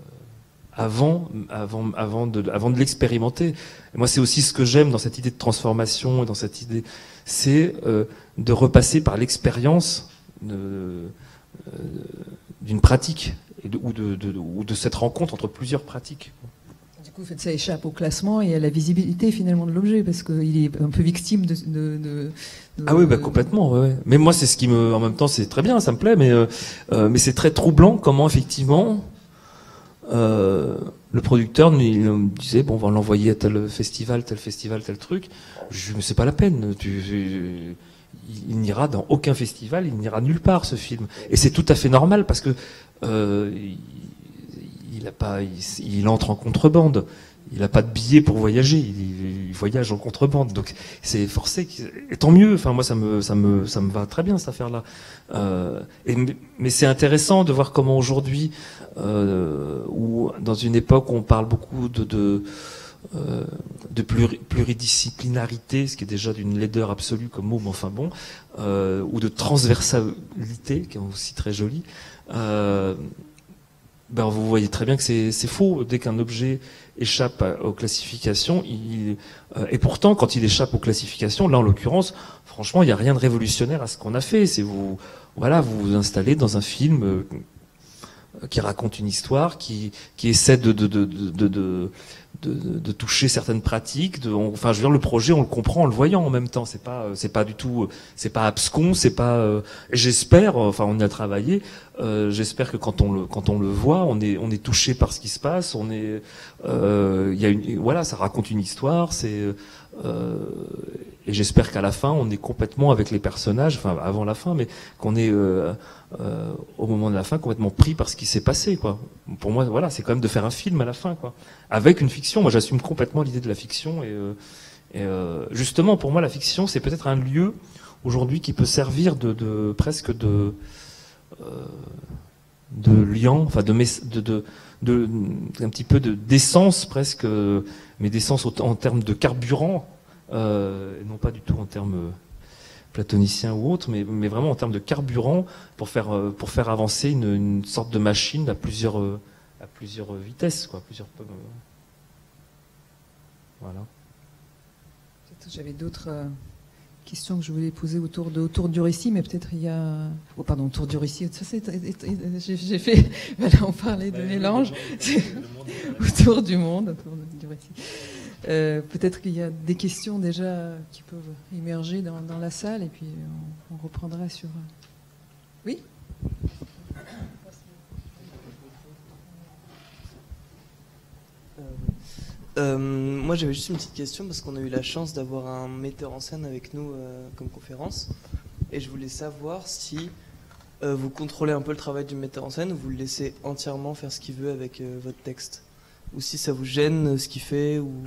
avant avant avant de avant de l'expérimenter. Et moi c'est aussi ce que j'aime dans cette idée de transformation et dans cette idée, c'est euh, de repasser par l'expérience de, euh, d'une pratique et de, ou, de, de, ou de cette rencontre entre plusieurs pratiques. Du coup, ça échappe au classement et à la visibilité finalement de l'objet, parce qu'il est un peu victime de... de, de, de ah oui, bah complètement. Ouais. Mais moi, c'est ce qui me, en même temps, c'est très bien, ça me plaît, mais euh, euh, mais c'est très troublant comment effectivement euh, le producteur il me disait bon, on va l'envoyer à tel festival, tel festival, tel truc. Je mais c'est pas la peine. Tu, tu, il n'ira dans aucun festival, il n'ira nulle part ce film. Et c'est tout à fait normal parce que euh, il, il a pas, il, il entre en contrebande. Il n'a pas de billet pour voyager. Il, il voyage en contrebande, donc c'est forcé. Et tant mieux. Enfin moi ça me, ça me, ça me va très bien cette affaire-là. Euh, et, mais c'est intéressant de voir comment aujourd'hui, euh, ou dans une époque où on parle beaucoup de, de Euh, de pluri pluridisciplinarité, ce qui est déjà d'une laideur absolue comme mot, mais enfin bon, euh, ou de transversalité, qui est aussi très joli, euh, ben vous voyez très bien que c'est faux. Dès qu'un objet échappe à, aux classifications, il, euh, et pourtant, quand il échappe aux classifications, là en l'occurrence, franchement, il n'y a rien de révolutionnaire à ce qu'on a fait. C'est vous, voilà, vous vous installez dans un film euh, qui raconte une histoire, qui, qui essaie de, de, de, de, de De, de, de toucher certaines pratiques. De, on, enfin, je veux dire, le projet, on le comprend en le voyant en même temps. C'est pas, c'est pas du tout, c'est pas abscon, c'est pas. Euh, j'espère, enfin, on y a travaillé. Euh, j'espère que quand on le, quand on le voit, on est, on est touché par ce qui se passe. On est, euh, il y a une, voilà, ça raconte une histoire. C'est, euh, et j'espère qu'à la fin, on est complètement avec les personnages. Enfin, avant la fin, mais qu'on est euh, euh, au moment de la fin complètement pris par ce qui s'est passé, quoi. Pour moi, voilà, c'est quand même de faire un film à la fin, quoi. Avec une fiction, moi j'assume complètement l'idée de la fiction et, euh, et euh, justement pour moi la fiction c'est peut-être un lieu aujourd'hui qui peut servir de, de presque de euh, de lien, enfin de, de, de, de un petit peu de d'essence presque, mais d'essence en termes de carburant, euh, et non pas du tout en termes platoniciens ou autres, mais, mais vraiment en termes de carburant pour faire pour faire avancer une, une sorte de machine à plusieurs à plusieurs vitesses, quoi, plusieurs. Euh, voilà. J'avais d'autres euh, questions que je voulais poser autour de autour du récit, mais peut-être il y a. Oh, pardon, autour du récit. Ça, c'est. J'ai fait. Voilà, on parlait de ouais, mélange. Autour du monde, autour du récit. Euh, peut-être qu'il y a des questions déjà qui peuvent émerger dans, dans la salle, et puis on, on reprendra sur. Oui. Euh, moi j'avais juste une petite question parce qu'on a eu la chance d'avoir un metteur en scène avec nous euh, comme conférence, et je voulais savoir si euh, vous contrôlez un peu le travail du metteur en scène ou vous le laissez entièrement faire ce qu'il veut avec euh, votre texte, ou si ça vous gêne euh, ce qu'il fait ou...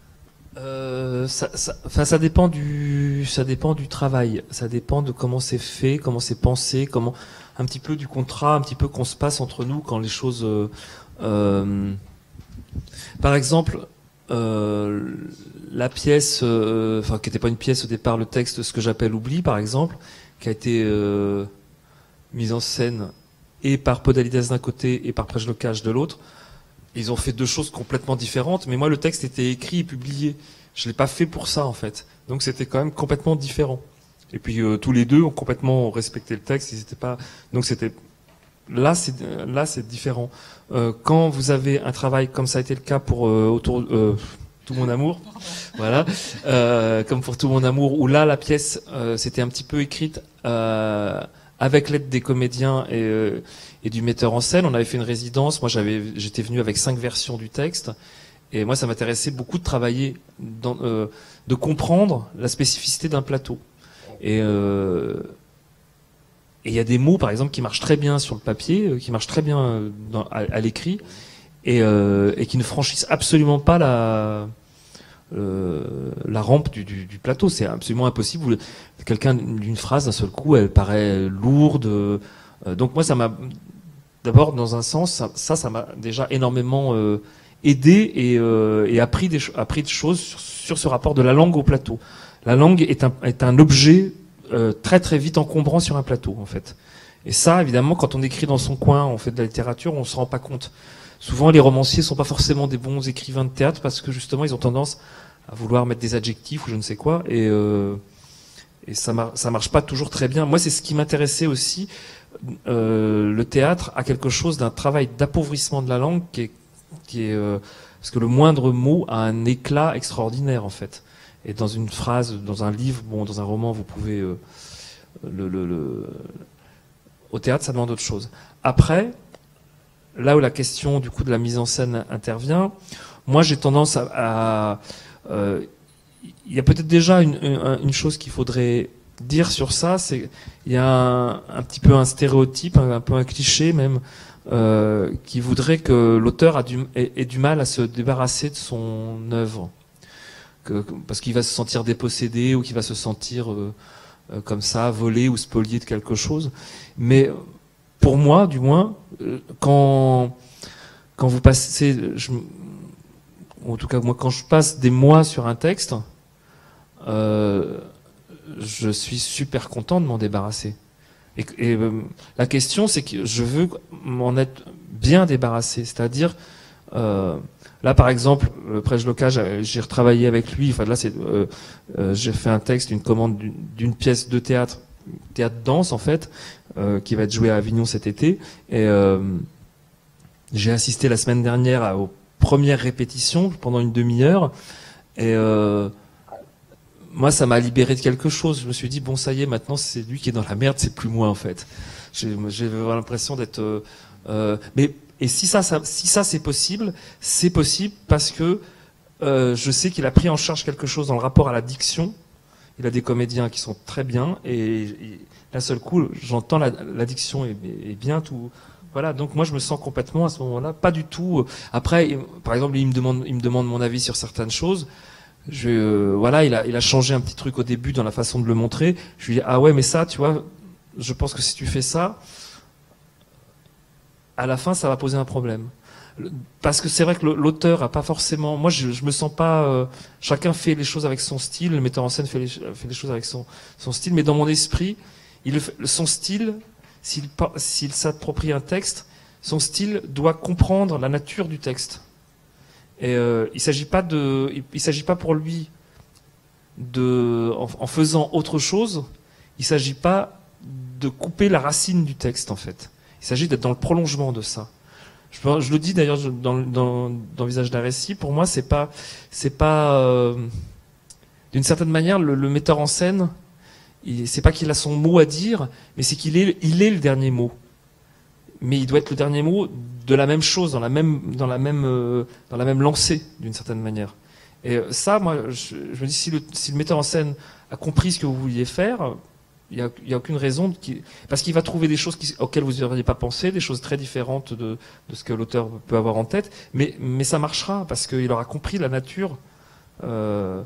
Euh, ça, ça, enfin, ça dépend du, ça dépend du travail, ça dépend de comment c'est fait, comment c'est pensé, comment, un petit peu du contrat, un petit peu qu'on se passe entre nous quand les choses, euh, euh, par exemple, euh, la pièce, euh, enfin qui n'était pas une pièce au départ, le texte, ce que j'appelle Oubli, par exemple, qui a été euh, mise en scène et par Podalides d'un côté et par Prejlocage de l'autre. Ils ont fait deux choses complètement différentes, mais moi le texte était écrit et publié. Je l'ai pas fait pour ça en fait, donc c'était quand même complètement différent. Et puis euh, tous les deux ont complètement respecté le texte. Ils étaient pas, donc c'était là c'est là c'est différent. Euh, quand vous avez un travail comme ça a été le cas pour euh, autour euh, Tout mon amour, voilà, euh, comme pour Tout mon amour, où là la pièce euh, c'était un petit peu écrite euh, avec l'aide des comédiens et, euh, et du metteur en scène. On avait fait une résidence. Moi j'avais, j'étais venu avec cinq versions du texte, et moi ça m'intéressait beaucoup de travailler, dans, euh, de comprendre la spécificité d'un plateau. Et euh, et il y a des mots par exemple qui marchent très bien sur le papier, qui marchent très bien dans, à, à l'écrit. Et, euh, et qui ne franchissent absolument pas la, euh, la rampe du, du, du plateau. C'est absolument impossible. Quelqu'un d'une phrase, d'un seul coup, elle paraît lourde. Euh, donc moi, ça m'a, d'abord, dans un sens, ça, ça m'a déjà énormément euh, aidé et, euh, et appris des, appris des choses sur, sur ce rapport de la langue au plateau. La langue est un, est un objet euh, très très vite encombrant sur un plateau, en fait. Et ça, évidemment, quand on écrit dans son coin, on fait de la littérature, on se rend pas compte. Souvent, les romanciers sont pas forcément des bons écrivains de théâtre parce que justement, ils ont tendance à vouloir mettre des adjectifs ou je ne sais quoi, et, euh, et ça, mar ça marche pas toujours très bien. Moi, c'est ce qui m'intéressait aussi euh, le théâtre a quelque chose d'un travail d'appauvrissement de la langue qui est, qui est euh, parce que le moindre mot a un éclat extraordinaire en fait. Et dans une phrase, dans un livre, bon, dans un roman, vous pouvez euh, le, le, le au théâtre, ça demande autre chose. Après, là où la question du coup de la mise en scène intervient, moi j'ai tendance à, à euh, il y a peut-être déjà une, une, une chose qu'il faudrait dire sur ça, c'est il y a un, un petit peu un stéréotype, un, un peu un cliché même, euh, qui voudrait que l'auteur a du, ait, ait du mal à se débarrasser de son œuvre, que, parce qu'il va se sentir dépossédé ou qu'il va se sentir euh, euh, comme ça volé ou spolié de quelque chose. Mais pour moi, du moins, quand quand vous passez, je, en tout cas moi, quand je passe des mois sur un texte, euh, je suis super content de m'en débarrasser. Et, et euh, la question, c'est que je veux m'en être bien débarrassé. C'est-à-dire, euh, là par exemple, le Prêche Locage, j'ai retravaillé avec lui. Enfin là, c'est, euh, euh, j'ai fait un texte, une commande d'une, d'une pièce de théâtre, théâtre danse en fait, euh, qui va être jouée à Avignon cet été. Et euh, j'ai assisté la semaine dernière à, aux premières répétitions pendant une demi-heure. Et euh, moi, ça m'a libéré de quelque chose. Je me suis dit, bon, ça y est, maintenant, c'est lui qui est dans la merde, c'est plus moi, en fait. J'ai, j'ai l'impression d'être... Euh, euh, mais et si ça, ça, si ça c'est possible, c'est possible parce que euh, je sais qu'il a pris en charge quelque chose dans le rapport à la diction. Il a des comédiens qui sont très bien, et, et d'un seul coup, j'entends la, la diction est, est bien, tout... Voilà, donc moi je me sens complètement à ce moment-là, pas du tout... Après, par exemple, il me demande, il me demande mon avis sur certaines choses. Je, euh, voilà, il a, il a changé un petit truc au début dans la façon de le montrer. Je lui dis, ah ouais, mais ça, tu vois, je pense que si tu fais ça, à la fin, ça va poser un problème. Parce que c'est vrai que l'auteur a pas forcément... Moi, je, je me sens pas... Euh, chacun fait les choses avec son style, le metteur en scène fait les, fait les choses avec son, son style, mais dans mon esprit, il, son style, s'il, s'il s'approprie un texte, son style doit comprendre la nature du texte. Et euh, il s'agit pas de, il, il s'agit pas pour lui de, en, en faisant autre chose, il s'agit pas de couper la racine du texte en fait. Il s'agit d'être dans le prolongement de ça. Je, je le dis d'ailleurs dans, dans, dans Visage d'un récit. Pour moi, c'est pas, c'est pas, euh, d'une certaine manière, le, le metteur en scène, il, c'est pas qu'il a son mot à dire, mais c'est qu'il est, il est le dernier mot. Mais il doit être le dernier mot de la même chose, dans la même, dans la même, euh, dans la même lancée, d'une certaine manière. Et ça, moi, je, je me dis, si le, si le metteur en scène a compris ce que vous vouliez faire, il n'y a, il y a aucune raison, qui, parce qu'il va trouver des choses qui, auxquelles vous n'auriez pas pensé, des choses très différentes de, de ce que l'auteur peut avoir en tête, mais, mais ça marchera, parce qu'il aura compris la nature. Euh,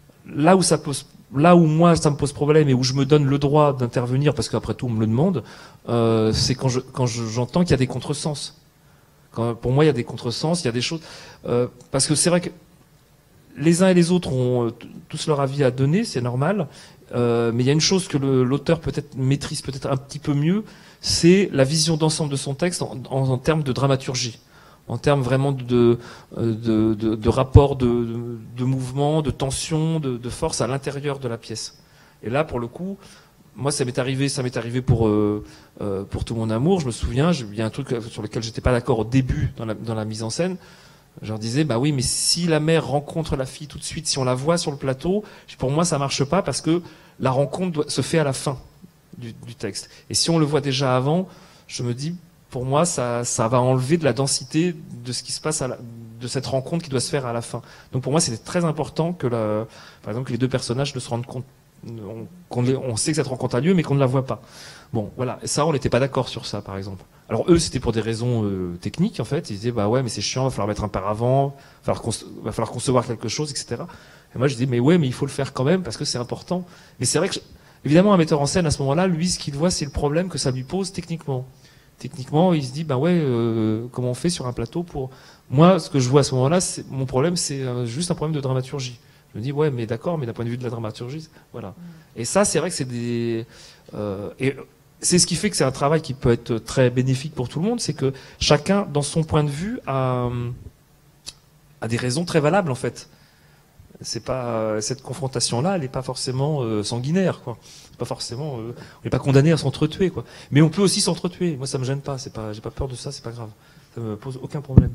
là où ça pose, là où moi ça me pose problème et où je me donne le droit d'intervenir, parce qu'après tout on me le demande, euh, c'est quand je, quand je, j'entends qu'il y a des contresens. Quand, pour moi, il y a des contresens, il y a des choses, euh, parce que c'est vrai que les uns et les autres ont euh, tous leur avis à donner, c'est normal. Euh, mais il y a une chose que le, l'auteur peut-être maîtrise peut-être un petit peu mieux, c'est la vision d'ensemble de son texte en, en, en termes de dramaturgie, en termes vraiment de, de, de, de, de rapport de, de, de mouvement, de tension, de, de force à l'intérieur de la pièce. Et là, pour le coup, moi, ça m'est arrivé, ça m'est arrivé pour euh, euh, pour Tout mon amour. Je me souviens, il y a un truc sur lequel j'étais pas d'accord au début dans la, dans la mise en scène. Je leur disais, bah oui, mais si la mère rencontre la fille tout de suite, si on la voit sur le plateau, pour moi, ça marche pas parce que la rencontre doit, se fait à la fin du, du texte. Et si on le voit déjà avant, je me dis, pour moi, ça, ça va enlever de la densité de ce qui se passe à la, de cette rencontre qui doit se faire à la fin. Donc pour moi, c'était très important que, la, par exemple, que les deux personnages ne se rendent compte, on, qu'on les, on sait que cette rencontre a lieu, mais qu'on ne la voit pas. Bon, voilà. Et ça, on n'était pas d'accord sur ça, par exemple. Alors eux, c'était pour des raisons euh, techniques, en fait. Ils disaient, bah ouais, mais c'est chiant, va falloir mettre un paravent, va falloir, conce- va falloir concevoir quelque chose, et cetera. Et moi, je dis, mais ouais, mais il faut le faire quand même, parce que c'est important. Mais c'est vrai que, je... évidemment, un metteur en scène, à ce moment-là, lui, ce qu'il voit, c'est le problème que ça lui pose techniquement. Techniquement, il se dit, bah ouais, euh, comment on fait sur un plateau pour... Moi, ce que je vois à ce moment-là, c'est... mon problème, c'est euh, juste un problème de dramaturgie. Je me dis, ouais, mais d'accord, mais d'un point de vue de la dramaturgie, voilà. Et ça, c'est vrai que c'est des... Euh, et c'est ce qui fait que c'est un travail qui peut être très bénéfique pour tout le monde, c'est que chacun, dans son point de vue, a, a des raisons très valables, en fait. C'est pas cette confrontation-là, elle n'est pas forcément euh, sanguinaire, quoi. C'est pas forcément, euh, on n'est pas condamné à s'entretuer, quoi. Mais on peut aussi s'entretuer. Moi, ça me gêne pas. C'est pas, j'ai pas peur de ça. C'est pas grave. Ça me pose aucun problème.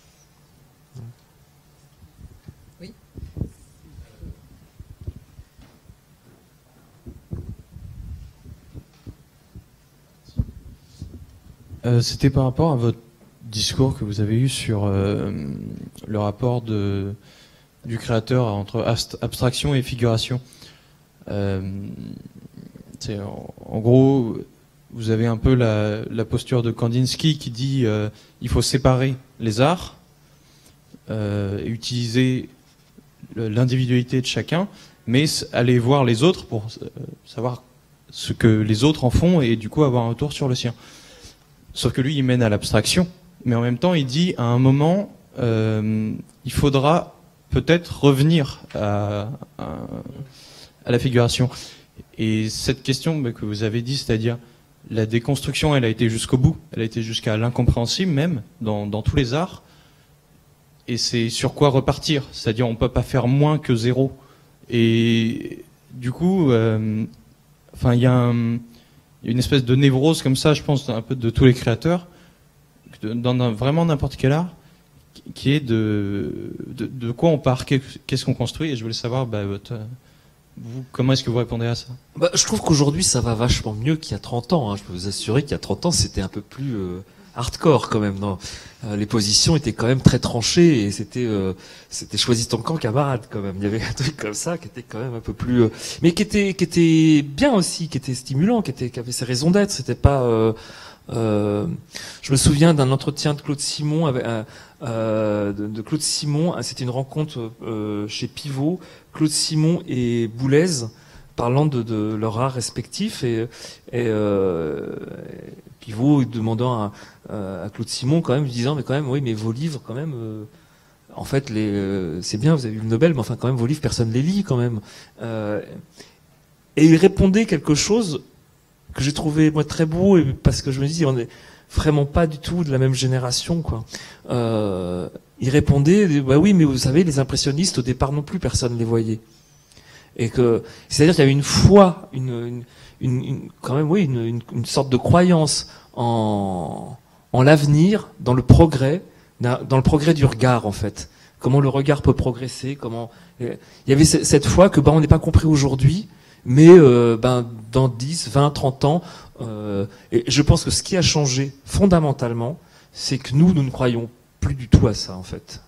Oui. Euh, C'était par rapport à votre discours que vous avez eu sur euh, le rapport de du créateur entre abstraction et figuration. Euh, c'est en, en gros, vous avez un peu la, la posture de Kandinsky qui dit euh, il faut séparer les arts euh, et utiliser l'individualité de chacun, mais aller voir les autres pour euh, savoir ce que les autres en font et du coup avoir un retour sur le sien. Sauf que lui, il mène à l'abstraction, mais en même temps, il dit à un moment, euh, il faudra peut-être revenir à, à, à la figuration. Et cette question que vous avez dit, c'est-à-dire la déconstruction, elle a été jusqu'au bout, elle a été jusqu'à l'incompréhensible même, dans, dans tous les arts. Et c'est sur quoi repartir, c'est-à-dire on peut pas faire moins que zéro. Et du coup, euh, enfin, il y a un, il y a une espèce de névrose comme ça, je pense, un peu de tous les créateurs, dans un, vraiment n'importe quel art, qui est de, de, de quoi on part, qu'est-ce qu'on construit, et je voulais savoir, bah, votre, vous, comment est-ce que vous répondez à ça? Bah, je trouve qu'aujourd'hui, ça va vachement mieux qu'il y a trente ans. Hein. Je peux vous assurer qu'il y a trente ans, c'était un peu plus euh, hardcore quand même. Non euh, les positions étaient quand même très tranchées et c'était euh, c'était choisis ton camp, camarade, quand même. Il y avait un truc comme ça qui était quand même un peu plus, euh, mais qui était qui était bien aussi, qui était stimulant, qui était qui avait ses raisons d'être. C'était pas euh, Euh, je me souviens d'un entretien de Claude Simon avec, euh, de, de Claude Simon. C'était une rencontre euh, chez Pivot, Claude Simon et Boulez, parlant de, de leur art respectif, et, et euh, Pivot demandant à, à Claude Simon quand même, lui disant mais quand même oui mais vos livres quand même. Euh, en fait, les, euh, c'est bien, vous avez eu le Nobel, mais enfin quand même vos livres personne les lit quand même. Euh, et il répondait quelque chose que j'ai trouvé moi très beau, et parce que je me dis on est vraiment pas du tout de la même génération, quoi. Euh, il répondait bah oui mais vous savez les impressionnistes au départ non plus personne les voyait, et que c'est-à-dire qu'il y avait une foi, une, une, une, une quand même oui une, une, une sorte de croyance en en l'avenir, dans le progrès, dans le progrès du regard en fait. Comment le regard peut progresser, comment il y avait cette foi que bah on n'est pas compris aujourd'hui. Mais euh, ben, dans dix, vingt, trente ans, euh, et je pense que ce qui a changé fondamentalement, c'est que nous, nous ne croyons plus du tout à ça, en fait.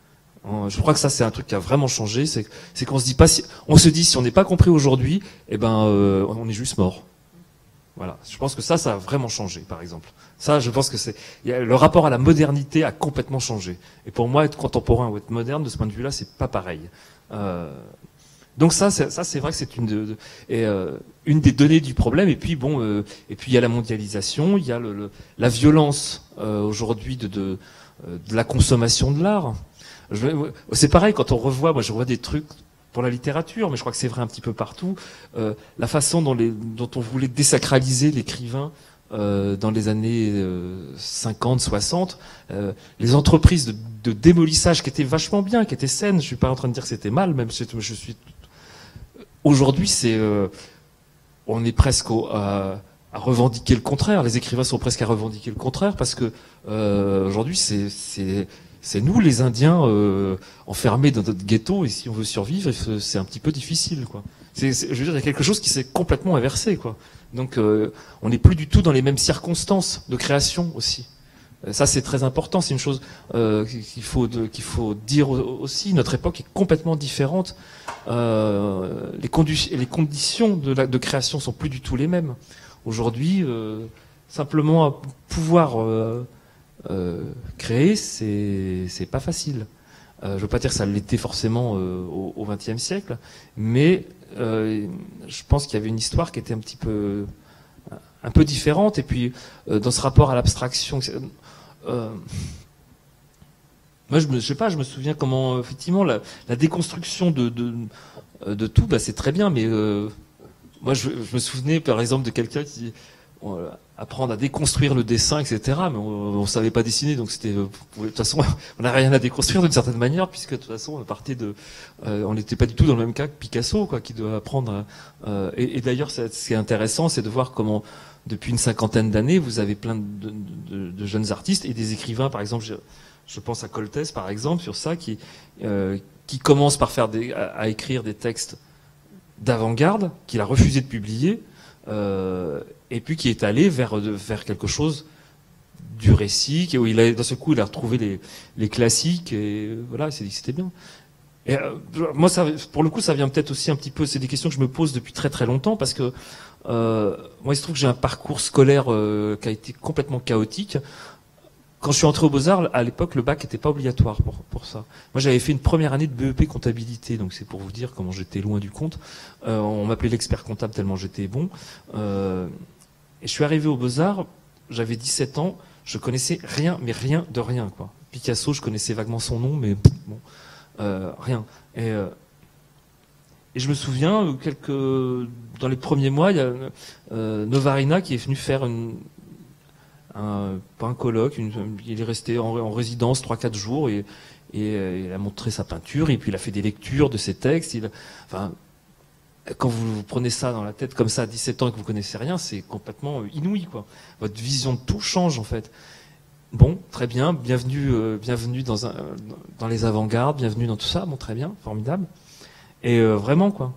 Je crois que ça, c'est un truc qui a vraiment changé. C'est, c'est qu'on se dit pas, si, on se dit si on n'est pas compris aujourd'hui, eh ben, euh, on est juste mort. Voilà. Je pense que ça, ça a vraiment changé, par exemple. Ça, je pense que c'est, y a, le rapport à la modernité a complètement changé. Et pour moi, être contemporain ou être moderne, de ce point de vue-là, c'est pas pareil. Euh, Donc ça, c'est, ça c'est vrai que c'est une, de, de, et, euh, une des données du problème. Et puis bon, euh, et puis il y a la mondialisation, il y a le, le, la violence euh, aujourd'hui de, de, de la consommation de l'art. Je, c'est pareil quand on revoit, moi je revois des trucs pour la littérature, mais je crois que c'est vrai un petit peu partout. Euh, la façon dont, les, dont on voulait désacraliser l'écrivain euh, dans les années euh, cinquante, soixante, euh, les entreprises de, de démolissage qui étaient vachement bien, qui étaient saines. Je suis pas en train de dire que c'était mal, même si je suis. Aujourd'hui, c'est, euh, on est presque au, à, à revendiquer le contraire. Les écrivains sont presque à revendiquer le contraire parce que euh, aujourd'hui, c'est, c'est, c'est nous, les Indiens, euh, enfermés dans notre ghetto, et si on veut survivre, c'est un petit peu difficile, quoi. C'est, c'est, je veux dire, il y a quelque chose qui s'est complètement inversé, quoi. Donc, euh, on n'est plus du tout dans les mêmes circonstances de création aussi. Ça, c'est très important. C'est une chose euh, qu'il faut de, qu'il faut dire aussi. Notre époque est complètement différente. Euh, les, condu- les conditions de, la, de création sont plus du tout les mêmes. Aujourd'hui, euh, simplement pouvoir euh, euh, créer, c'est c'est pas facile. Euh, je veux pas dire que ça l'était forcément euh, au, au vingtième siècle, mais euh, je pense qu'il y avait une histoire qui était un petit peu un peu différente. Et puis euh, dans ce rapport à l'abstraction. Euh, moi, je, me, je sais pas, je me souviens comment, effectivement, la, la déconstruction de, de, de tout, bah, c'est très bien, mais euh, moi, je, je me souvenais, par exemple, de quelqu'un qui, on, apprendre à déconstruire le dessin, et cetera. Mais on ne savait pas dessiner, donc c'était, de toute façon, on n'a rien à déconstruire d'une certaine manière, puisque de toute façon, on partait de, euh, on n'était pas du tout dans le même cas que Picasso, quoi, qui doit apprendre. Euh, et, et d'ailleurs, ce qui est intéressant, c'est de voir comment, depuis une cinquantaine d'années, vous avez plein de, de, de, de jeunes artistes et des écrivains, par exemple, je, je pense à Coltès, par exemple, sur ça, qui, euh, qui commence par faire des, à, à écrire des textes d'avant-garde, qu'il a refusé de publier, euh, et puis qui est allé vers, vers quelque chose du récit, où il a, d'un seul coup, il a retrouvé les, les classiques, et voilà, il s'est dit que c'était bien. Et euh, moi, ça, pour le coup, ça vient peut-être aussi un petit peu, c'est des questions que je me pose depuis très très longtemps, parce que euh, moi, il se trouve que j'ai un parcours scolaire euh, qui a été complètement chaotique. Quand je suis entré aux Beaux-Arts, à l'époque, le bac n'était pas obligatoire pour, pour ça. Moi, j'avais fait une première année de B E P comptabilité, donc c'est pour vous dire comment j'étais loin du compte. Euh, on m'appelait l'expert comptable tellement j'étais bon. Euh, et je suis arrivé aux Beaux-Arts, j'avais dix-sept ans, je connaissais rien, mais rien de rien, quoi. Picasso, je connaissais vaguement son nom, mais bon, euh, rien. Et, euh, et je me souviens, quelques, dans les premiers mois, il y a euh, Novarina qui est venu faire une... Un, pas un colloque, une, il est resté en, en résidence trois quatre jours et, et euh, il a montré sa peinture et puis il a fait des lectures de ses textes. Il, enfin, quand vous, vous prenez ça dans la tête comme ça à dix-sept ans et que vous connaissez rien, c'est complètement inouï, quoi. Votre vision de tout change en fait. Bon, très bien, bienvenue, euh, bienvenue dans, un, dans les avant-gardes, bienvenue dans tout ça. Bon, très bien, formidable. Et euh, vraiment, quoi.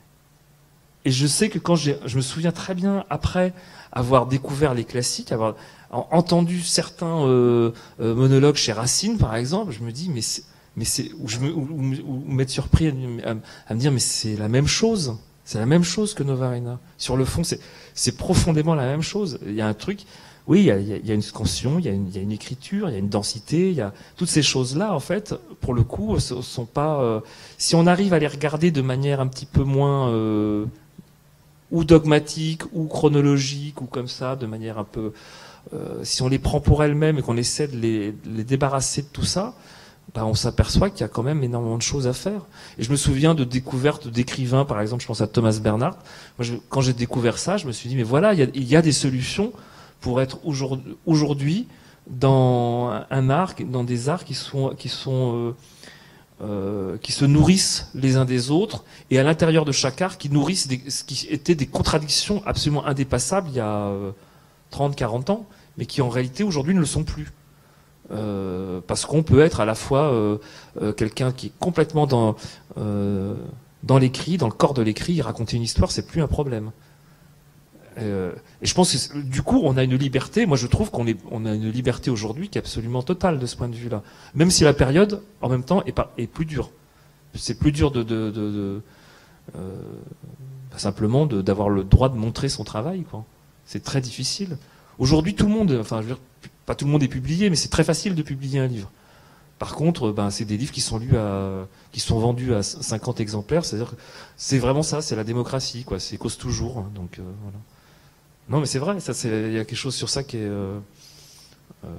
Et je sais que quand j'ai, je me souviens très bien après avoir découvert les classiques, avoir entendu certains euh, euh, monologues chez Racine, par exemple, je me dis, mais c'est, mais c'est, ou je me, ou, ou, ou m'être surpris à, à, à me dire, mais c'est la même chose, c'est la même chose que Novarina. Sur le fond, c'est, c'est profondément la même chose. Il y a un truc, oui, il y a, il y a une scansion, il y a une, il y a une écriture, il y a une densité, il y a toutes ces choses-là, en fait, pour le coup, sont pas. Euh, si on arrive à les regarder de manière un petit peu moins euh, ou dogmatique, ou chronologique, ou comme ça, de manière un peu... Euh, si on les prend pour elles-mêmes et qu'on essaie de les, de les débarrasser de tout ça, bah on s'aperçoit qu'il y a quand même énormément de choses à faire. Et je me souviens de découvertes d'écrivains, par exemple, je pense à Thomas Bernhard. Moi, je, quand j'ai découvert ça, je me suis dit, mais voilà, il y a, il y a des solutions pour être aujourd'hui, aujourd'hui dans un art, dans des arts qui sont... Qui sont euh, Euh, qui se nourrissent les uns des autres, et à l'intérieur de chaque art qui nourrissent des, ce qui étaient des contradictions absolument indépassables il y a euh, trente quarante ans, mais qui en réalité aujourd'hui ne le sont plus. Euh, parce qu'on peut être à la fois euh, euh, quelqu'un qui est complètement dans, euh, dans l'écrit, dans le corps de l'écrit, raconter une histoire, c'est plus un problème. Euh, et je pense que du coup, on a une liberté. Moi, je trouve qu'on est, on a une liberté aujourd'hui qui est absolument totale de ce point de vue-là. Même si la période, en même temps, est, pas, est plus dure. C'est plus dur de, de, de, de euh, simplement de, d'avoir le droit de montrer son travail, quoi. C'est très difficile. Aujourd'hui, tout le monde, enfin, je veux dire, pas tout le monde est publié, mais c'est très facile de publier un livre. Par contre, ben, c'est des livres qui sont lus à, qui sont vendus à cinquante exemplaires. C'est-à-dire, que c'est vraiment ça, c'est la démocratie, quoi. C'est cause toujours. Donc euh, voilà. Non, mais c'est vrai, ça, c'est, il y a quelque chose sur ça qui est, euh, euh,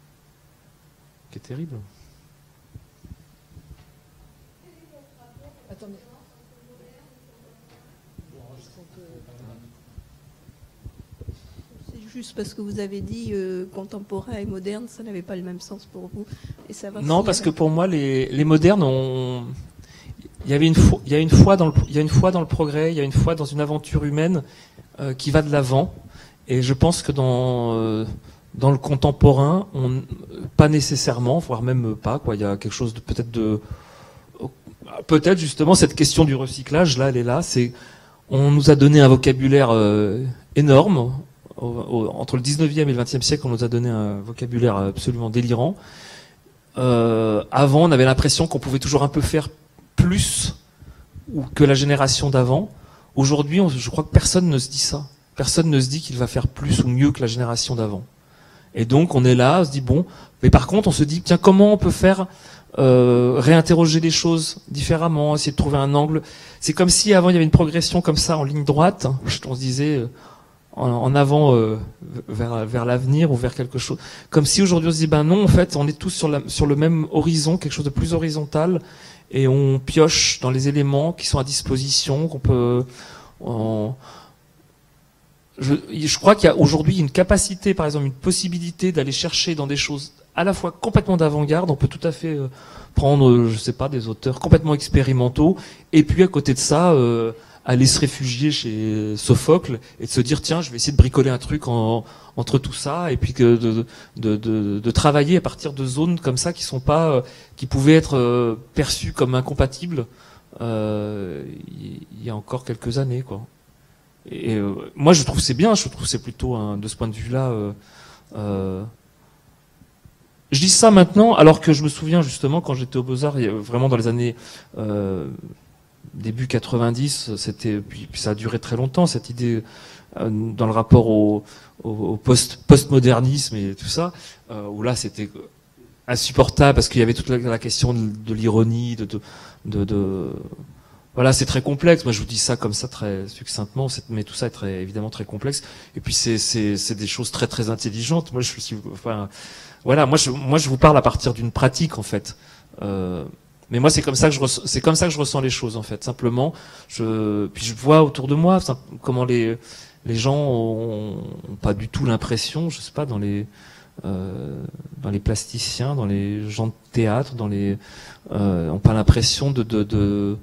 qui est terrible. Attendez. C'est juste parce que vous avez dit euh, contemporain et moderne, ça n'avait pas le même sens pour vous. Et ça va non, parce que pour moi, les, les modernes ont... Il y avait une foi, il y a une foi dans le, il y a une foi dans le progrès, il y a une foi dans une aventure humaine euh, qui va de l'avant. Et je pense que dans euh, dans le contemporain, on, pas nécessairement, voire même pas, quoi. Il y a quelque chose de peut-être de, peut-être justement cette question du recyclage, là, elle est là. C'est, on nous a donné un vocabulaire euh, énorme au, au, entre le dix-neuvième et le vingtième siècle. On nous a donné un vocabulaire absolument délirant. Euh, avant, on avait l'impression qu'on pouvait toujours un peu faire plus ou que la génération d'avant. Aujourd'hui, on, je crois que personne ne se dit ça. Personne ne se dit qu'il va faire plus ou mieux que la génération d'avant. Et donc, on est là, on se dit, bon, mais par contre, on se dit, tiens, comment on peut faire euh, réinterroger les choses différemment, essayer de trouver un angle. C'est comme si avant, il y avait une progression comme ça, en ligne droite. On se disait, euh, en, en avant, euh, vers, vers l'avenir ou vers quelque chose. Comme si aujourd'hui, on se dit, ben non, en fait, on est tous sur, la, sur le même horizon, quelque chose de plus horizontal, et on pioche dans les éléments qui sont à disposition, qu'on peut... On, je, je crois qu'il y a aujourd'hui une capacité, par exemple, une possibilité d'aller chercher dans des choses à la fois complètement d'avant-garde. On peut tout à fait euh, prendre, euh, je sais pas, des auteurs complètement expérimentaux, et puis à côté de ça, euh, aller se réfugier chez Sophocle et de se dire tiens, je vais essayer de bricoler un truc en, entre tout ça, et puis que de, de, de, de travailler à partir de zones comme ça qui sont pas, euh, qui pouvaient être euh, perçues comme incompatibles euh, il y a encore quelques années, quoi. Et euh, moi, je trouve c'est bien. Je trouve c'est plutôt un, de ce point de vue-là. Euh, euh, je dis ça maintenant, alors que je me souviens justement quand j'étais au Beaux-Arts, vraiment dans les années euh, début quatre-vingt-dix, c'était puis, puis ça a duré très longtemps cette idée euh, dans le rapport au, au, au post postmodernisme et tout ça, euh, où là c'était insupportable parce qu'il y avait toute la, la question de, de l'ironie, de, de, de, de voilà, c'est très complexe. Moi, je vous dis ça comme ça très succinctement, mais tout ça est très, évidemment très complexe. Et puis c'est c'est c'est des choses très très intelligentes. Moi, je suis, enfin, voilà, moi je moi je vous parle à partir d'une pratique en fait. Euh, mais moi, c'est comme ça que je ressens, c'est comme ça que je ressens les choses en fait. Simplement, je puis je vois autour de moi comment les les gens ont, ont pas du tout l'impression, je sais pas, dans les euh, dans les plasticiens, dans les gens de théâtre, dans les euh, ont pas l'impression de de, de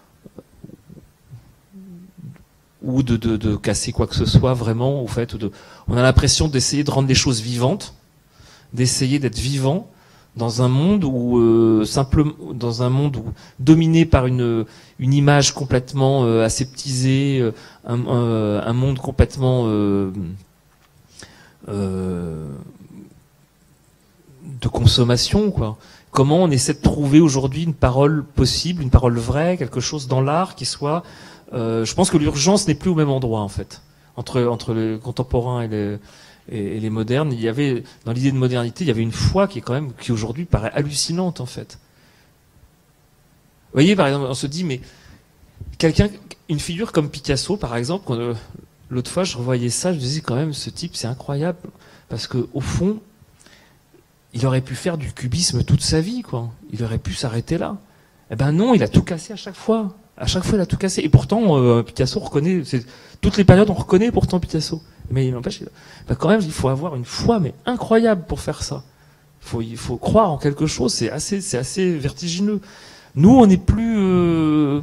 ou de, de, de casser quoi que ce soit vraiment, au fait, de, on a l'impression d'essayer de rendre les choses vivantes, d'essayer d'être vivant dans un monde où euh, simplement, dans un monde où, dominé par une une image complètement euh, aseptisée, euh, un, euh, un monde complètement euh, euh, de consommation, quoi. Comment on essaie de trouver aujourd'hui une parole possible, une parole vraie, quelque chose dans l'art qui soit Euh, je pense que l'urgence n'est plus au même endroit en fait entre entre les contemporains et les et, et les modernes. Il y avait dans l'idée de modernité, il y avait une foi qui est quand même qui aujourd'hui paraît hallucinante en fait. Vous voyez, par exemple, on se dit mais quelqu'un, une figure comme Picasso par exemple, quand, euh, l'autre fois je revoyais ça, je me disais quand même ce type c'est incroyable parce que au fond il aurait pu faire du cubisme toute sa vie quoi. Il aurait pu s'arrêter là. Eh ben non, il a tout cassé à chaque fois. À chaque fois, il a tout cassé. Et pourtant, euh, Picasso reconnaît, c'est, toutes les périodes, on reconnaît pourtant Picasso. Mais il n'empêche, bah quand même, il faut avoir une foi, mais incroyable pour faire ça. Il faut, il faut croire en quelque chose. C'est assez, c'est assez vertigineux. Nous, on n'est plus, euh...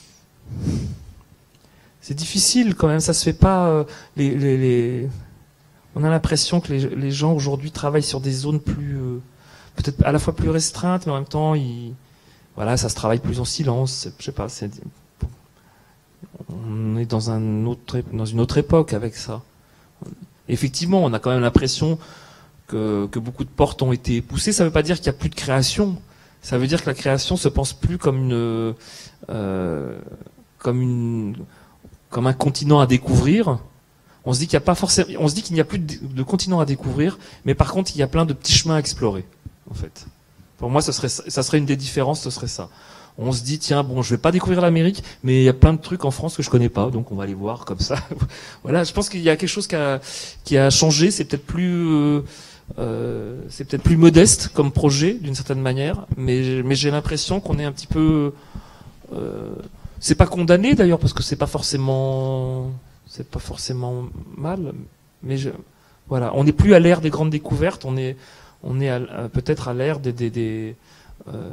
c'est difficile quand même. Ça se fait pas. Euh, les, les, les... On a l'impression que les, les gens aujourd'hui travaillent sur des zones plus, euh, peut-être à la fois plus restreintes, mais en même temps, ils voilà, ça se travaille plus en silence. Je sais pas. C'est, on est dans un autre, dans une autre époque avec ça. Effectivement, on a quand même l'impression que, que beaucoup de portes ont été poussées. Ça ne veut pas dire qu'il n'y a plus de création. Ça veut dire que la création se pense plus comme une, euh, comme une, comme un continent à découvrir. On se dit qu'il n'y a pas forcément, on se dit qu'il n'y a plus de, de continent à découvrir, mais par contre, il y a plein de petits chemins à explorer, en fait. Pour moi, ça serait, ça serait une des différences, ce serait ça. On se dit, tiens, bon, je vais pas découvrir l'Amérique, mais il y a plein de trucs en France que je connais pas, donc on va aller voir comme ça. Voilà, je pense qu'il y a quelque chose qui a, qui a changé. C'est peut-être plus, euh, euh, c'est peut-être plus modeste comme projet d'une certaine manière, mais, mais j'ai l'impression qu'on est un petit peu, euh, c'est pas condamné d'ailleurs parce que c'est pas forcément, c'est pas forcément mal, mais je, voilà, on n'est plus à l'ère des grandes découvertes, on est On est à, peut-être à l'ère des, des, des, euh,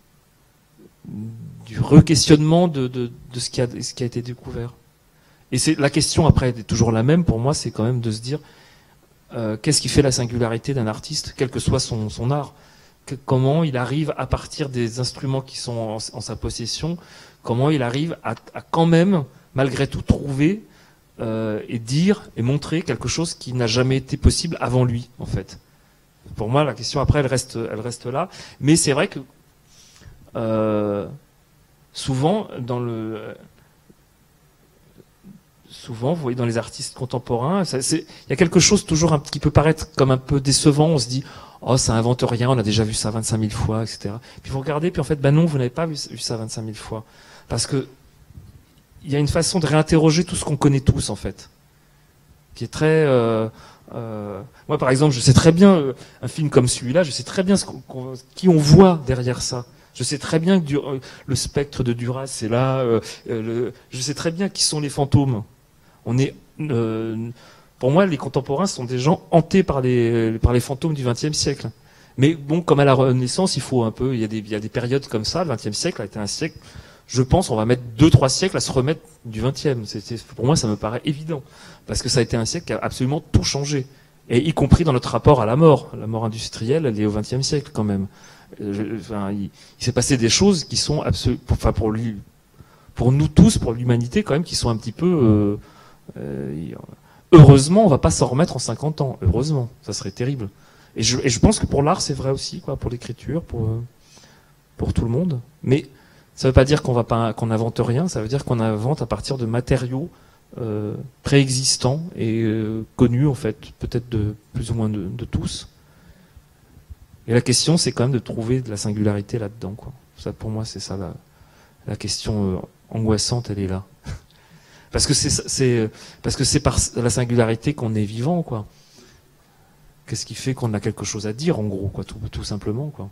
du re-questionnement de, de, de ce, qui a, ce qui a été découvert. Et c'est la question après est toujours la même pour moi, c'est quand même de se dire euh, qu'est-ce qui fait la singularité d'un artiste, quel que soit son, son art, que, comment il arrive à partir des instruments qui sont en, en sa possession, comment il arrive à, à quand même malgré tout trouver euh, et dire et montrer quelque chose qui n'a jamais été possible avant lui en fait. Pour moi, la question après, elle reste, elle reste là. Mais c'est vrai que euh, souvent, dans le, souvent, vous voyez, dans les artistes contemporains, il y a quelque chose toujours un, qui peut paraître comme un peu décevant. On se dit, oh, ça invente rien, on a déjà vu ça vingt-cinq mille fois, et cetera. Puis vous regardez, puis en fait, ben non, vous n'avez pas vu, vu ça vingt-cinq mille fois, parce que il y a une façon de réinterroger tout ce qu'on connaît tous, en fait, qui est très euh, Euh, moi, par exemple, je sais très bien, euh, un film comme celui-là, je sais très bien ce qu'on, qu'on, qui on voit derrière ça. Je sais très bien que du, euh, le spectre de Duras, c'est là. Euh, euh, le, je sais très bien qui sont les fantômes. On est euh, pour moi, les contemporains sont des gens hantés par les, par les fantômes du vingtième siècle. Mais bon, comme à la Renaissance, il faut un peu, il y a des, il y a des périodes comme ça. Le vingtième siècle a été un siècle, je pense, on va mettre deux, trois siècles à se remettre du vingtième. C'est, c'est, pour moi, ça me paraît évident. Parce que ça a été un siècle qui a absolument tout changé. Et y compris dans notre rapport à la mort. La mort industrielle, elle est au vingtième siècle quand même. Je, enfin, il, il s'est passé des choses qui sont absolument, enfin, pour lui, pour nous tous, pour l'humanité quand même, qui sont un petit peu, euh, euh, heureusement, on va pas s'en remettre en cinquante ans. Heureusement. Ça serait terrible. Et je, et je pense que pour l'art, c'est vrai aussi, quoi, pour l'écriture, pour, euh, pour tout le monde. Mais ça veut pas dire qu'on va pas, qu'on n'invente rien. Ça veut dire qu'on invente à partir de matériaux euh, préexistants et euh, connus, en fait, peut-être de plus ou moins de, de tous. Et la question, c'est quand même de trouver de la singularité là-dedans, quoi. Ça, pour moi, c'est ça la, la question euh, angoissante. Elle est là, parce que c'est, c'est, parce que c'est par la singularité qu'on est vivant, quoi. Qu'est-ce qui fait qu'on a quelque chose à dire, en gros, quoi, tout, tout simplement, quoi.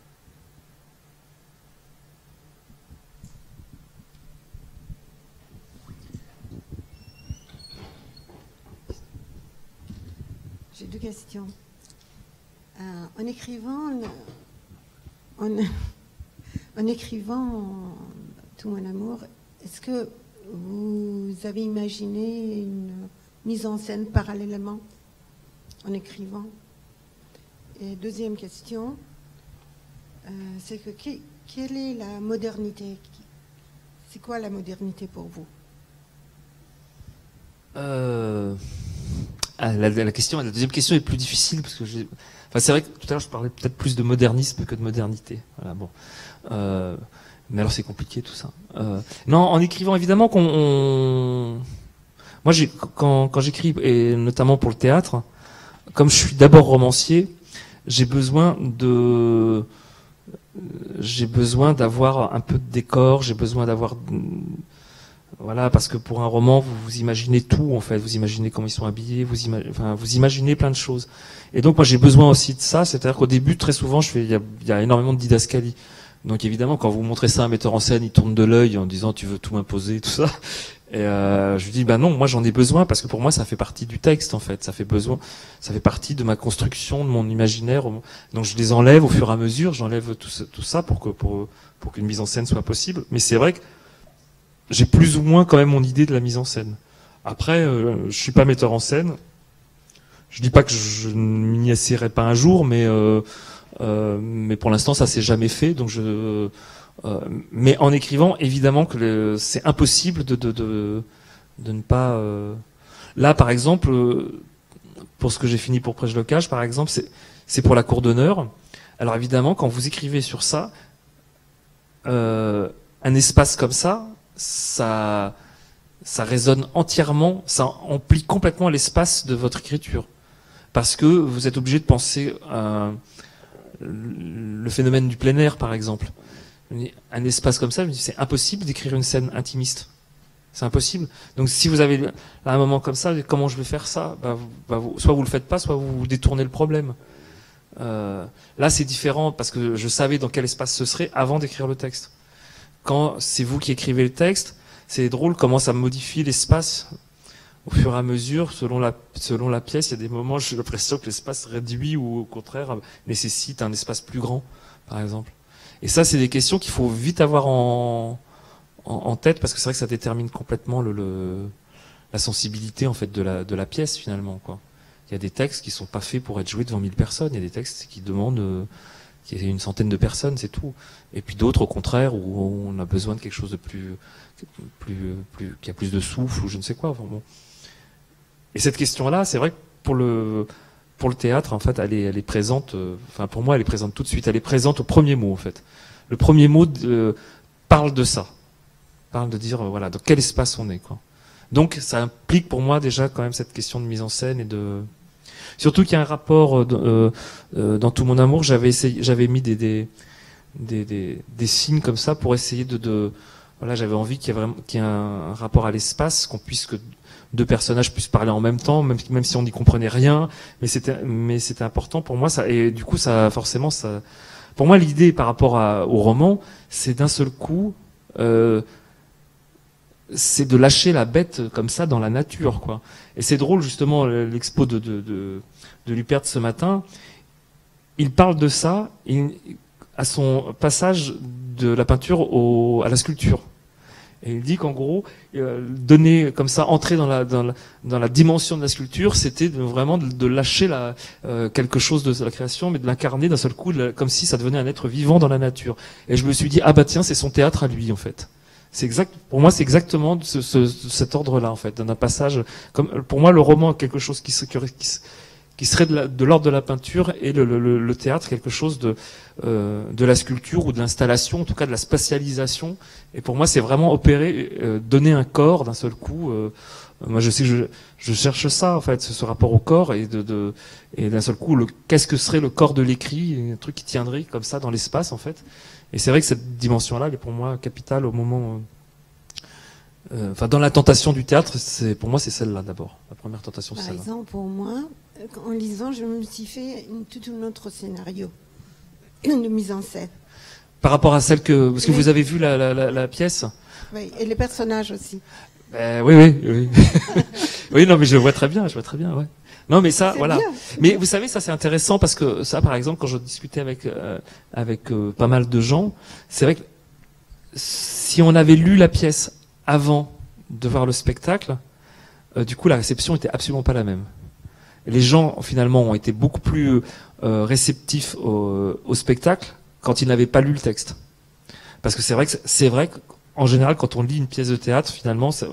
J'ai deux questions. Euh, en écrivant, en, en écrivant Tout mon amour, est-ce que vous avez imaginé une mise en scène parallèlement en écrivant? Et deuxième question, euh, c'est que que quelle est la modernité? C'est quoi la modernité pour vous? euh... ah, la, la question, la deuxième question est plus difficile parce que j'ai. Enfin, c'est vrai que tout à l'heure je parlais peut-être plus de modernisme que de modernité. Voilà, bon. Euh... Mais alors c'est compliqué tout ça. Euh... Non, en écrivant évidemment qu'on. On... Moi, j'ai quand quand j'écris et notamment pour le théâtre. Comme je suis d'abord romancier, j'ai besoin de, j'ai besoin d'avoir un peu de décor, j'ai besoin d'avoir, voilà, parce que pour un roman, vous, vous imaginez tout en fait, vous imaginez comment ils sont habillés, vous imaginez, enfin, vous imaginez plein de choses. Et donc moi j'ai besoin aussi de ça, c'est-à-dire qu'au début, très souvent, je fais, il y a, il y a énormément de didascalie. Donc évidemment, quand vous montrez ça à un metteur en scène, il tourne de l'œil en disant tu veux tout m'imposer, tout ça. Et euh, je lui dis bah non, moi j'en ai besoin parce que pour moi ça fait partie du texte en fait, ça fait besoin, ça fait partie de ma construction, de mon imaginaire. Donc je les enlève au fur et à mesure, j'enlève tout ça, tout ça pour que pour pour qu'une mise en scène soit possible. Mais c'est vrai que j'ai plus ou moins quand même mon idée de la mise en scène. Après, euh, je suis pas metteur en scène. Je dis pas que je ne m'y essaierai pas un jour, mais euh, euh, mais pour l'instant ça s'est jamais fait. Donc je Euh, mais en écrivant, évidemment que le, c'est impossible de, de, de, de ne pas... Euh... Là, par exemple, euh, pour ce que j'ai fini pour Prêche le Cage, par exemple, c'est, c'est pour la cour d'honneur. Alors évidemment, quand vous écrivez sur ça, euh, un espace comme ça, ça, ça résonne entièrement, ça emplit complètement l'espace de votre écriture. Parce que vous êtes obligé de penser à le phénomène du plein air, par exemple. Un espace comme ça, je me dis, c'est impossible d'écrire une scène intimiste. C'est impossible. Donc si vous avez à un moment comme ça, comment je vais faire ça, bah, bah, vous, soit vous le faites pas, soit vous, vous détournez le problème. Euh, là, c'est différent parce que je savais dans quel espace ce serait avant d'écrire le texte. Quand c'est vous qui écrivez le texte, c'est drôle comment ça modifie l'espace au fur et à mesure, selon la, selon la pièce. Il y a des moments, j'ai l'impression que l'espace réduit ou au contraire nécessite un espace plus grand, par exemple. Et ça, c'est des questions qu'il faut vite avoir en, en, en tête, parce que c'est vrai que ça détermine complètement le, le, la sensibilité en fait de la, de la pièce finalement, quoi. Il y a des textes qui sont pas faits pour être joués devant mille personnes. Il y a des textes qui demandent euh, qu'il y ait une centaine de personnes, c'est tout. Et puis d'autres, au contraire, où on a besoin de quelque chose de plus, plus, plus, qui a plus de souffle ou je ne sais quoi. Enfin, bon. Et cette question-là, c'est vrai que pour le Pour le théâtre, en fait, elle est, elle est présente. Euh, enfin, pour moi, elle est présente tout de suite. Elle est présente au premier mot, en fait. Le premier mot de, parle de ça, parle de dire, euh, voilà, dans quel espace on est, quoi. Donc, ça implique pour moi déjà quand même cette question de mise en scène et de. Surtout qu'il y a un rapport euh, euh, dans Tout mon amour. J'avais essayé, j'avais mis des des, des des des signes comme ça pour essayer de, de voilà, j'avais envie qu'il y ait vraiment qu'il y ait un, un rapport à l'espace, qu'on puisse que deux personnages puissent parler en même temps, même, même si on n'y comprenait rien, mais c'était, mais c'était important pour moi, ça, et du coup, ça, forcément, ça, pour moi, l'idée par rapport à, au roman, c'est d'un seul coup, euh, c'est de lâcher la bête comme ça dans la nature, quoi. Et c'est drôle, justement, l'expo de, de, de, de Lupert ce matin, il parle de ça il, à son passage de la peinture au, à la sculpture. Et il dit qu'en gros, euh, donner comme ça, entrer dans la, dans la, dans la dimension de la sculpture, c'était de, vraiment de, de lâcher la, euh, quelque chose de la création, mais de l'incarner d'un seul coup, de la, comme si ça devenait un être vivant dans la nature. Et je me suis dit, ah bah tiens, c'est son théâtre à lui, en fait. C'est exact, pour moi, c'est exactement ce, ce, cet ordre-là, en fait, d'un passage. Comme, pour moi, le roman est quelque chose qui, se, qui, qui serait de, la, de l'ordre de la peinture, et le, le, le théâtre quelque chose de, euh, de la sculpture ou de l'installation, en tout cas de la spatialisation. Et pour moi, c'est vraiment opérer, euh, donner un corps d'un seul coup. Euh, moi, je sais que je, je cherche ça, en fait, ce, ce rapport au corps, et de, de et d'un seul coup, le, qu'est-ce que serait le corps de l'écrit, un truc qui tiendrait comme ça dans l'espace, en fait. Et c'est vrai que cette dimension-là, elle est pour moi capitale au moment. Euh, enfin, dans la tentation du théâtre, c'est pour moi, c'est celle-là d'abord, la première tentation. Par c'est celle-là. exemple, pour moi, en lisant, je me suis fait une, tout un autre scénario de mise en scène. Par rapport à celle que, parce que Oui. vous avez vu la, la, la, la pièce. Oui, et les personnages aussi. Ben, oui, oui, oui. Oui, non, mais je vois très bien, je vois très bien, ouais. Non, mais ça, C'est voilà. bien. Mais vous savez, ça c'est intéressant parce que ça, par exemple, quand je discutais avec euh, avec euh, pas mal de gens, c'est vrai que si on avait lu la pièce avant de voir le spectacle, euh, du coup, la réception était absolument pas la même. Les gens, finalement, ont été beaucoup plus euh, réceptifs au, au spectacle quand ils n'avaient pas lu le texte. Parce que c'est vrai que c'est vrai qu'en général, quand on lit une pièce de théâtre, finalement, c'est,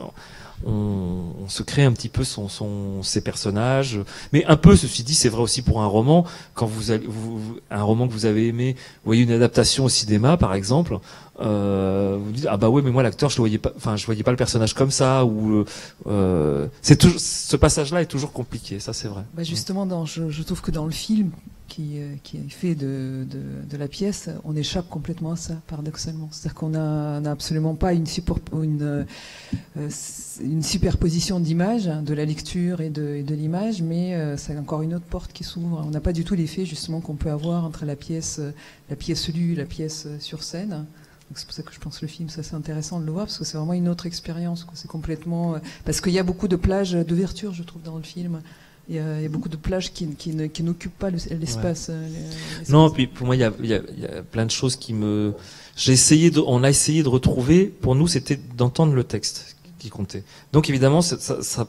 on, on se crée un petit peu son, son, ses personnages. Mais un peu, ceci dit, c'est vrai aussi pour un roman. Quand vous, allez, vous, vous un roman que vous avez aimé, vous voyez une adaptation au cinéma, par exemple, euh, vous dites ah bah ouais, mais moi l'acteur, je le voyais pas. Enfin, je voyais pas le personnage comme ça. Ou euh, c'est toujours ce passage-là est toujours compliqué. Ça, c'est vrai. Bah justement, dans, je, je trouve que dans le film qui, qui est fait de, de, de la pièce, on échappe complètement à ça, paradoxalement. C'est-à-dire qu'on n'a absolument pas une, super, une, euh, une superposition d'images, hein, de la lecture et de, et de l'image, mais euh, c'est encore une autre porte qui s'ouvre. On n'a pas du tout l'effet justement qu'on peut avoir entre la pièce, la pièce lue, la pièce sur scène. Donc c'est pour ça que je pense que le film, ça c'est intéressant de le voir, parce que c'est vraiment une autre expérience. C'est complètement, euh, parce qu'il y a beaucoup de plages d'ouverture, je trouve, dans le film. Il y a, il y a beaucoup de plages qui, qui, ne, qui n'occupent pas l'espace. Ouais. Euh, l'espace. Non, puis pour moi, il y a, il y, a, il y a plein de choses qui me. J'ai essayé de, on a essayé de retrouver. Pour nous, c'était d'entendre le texte qui comptait. Donc évidemment, ça, ça, ça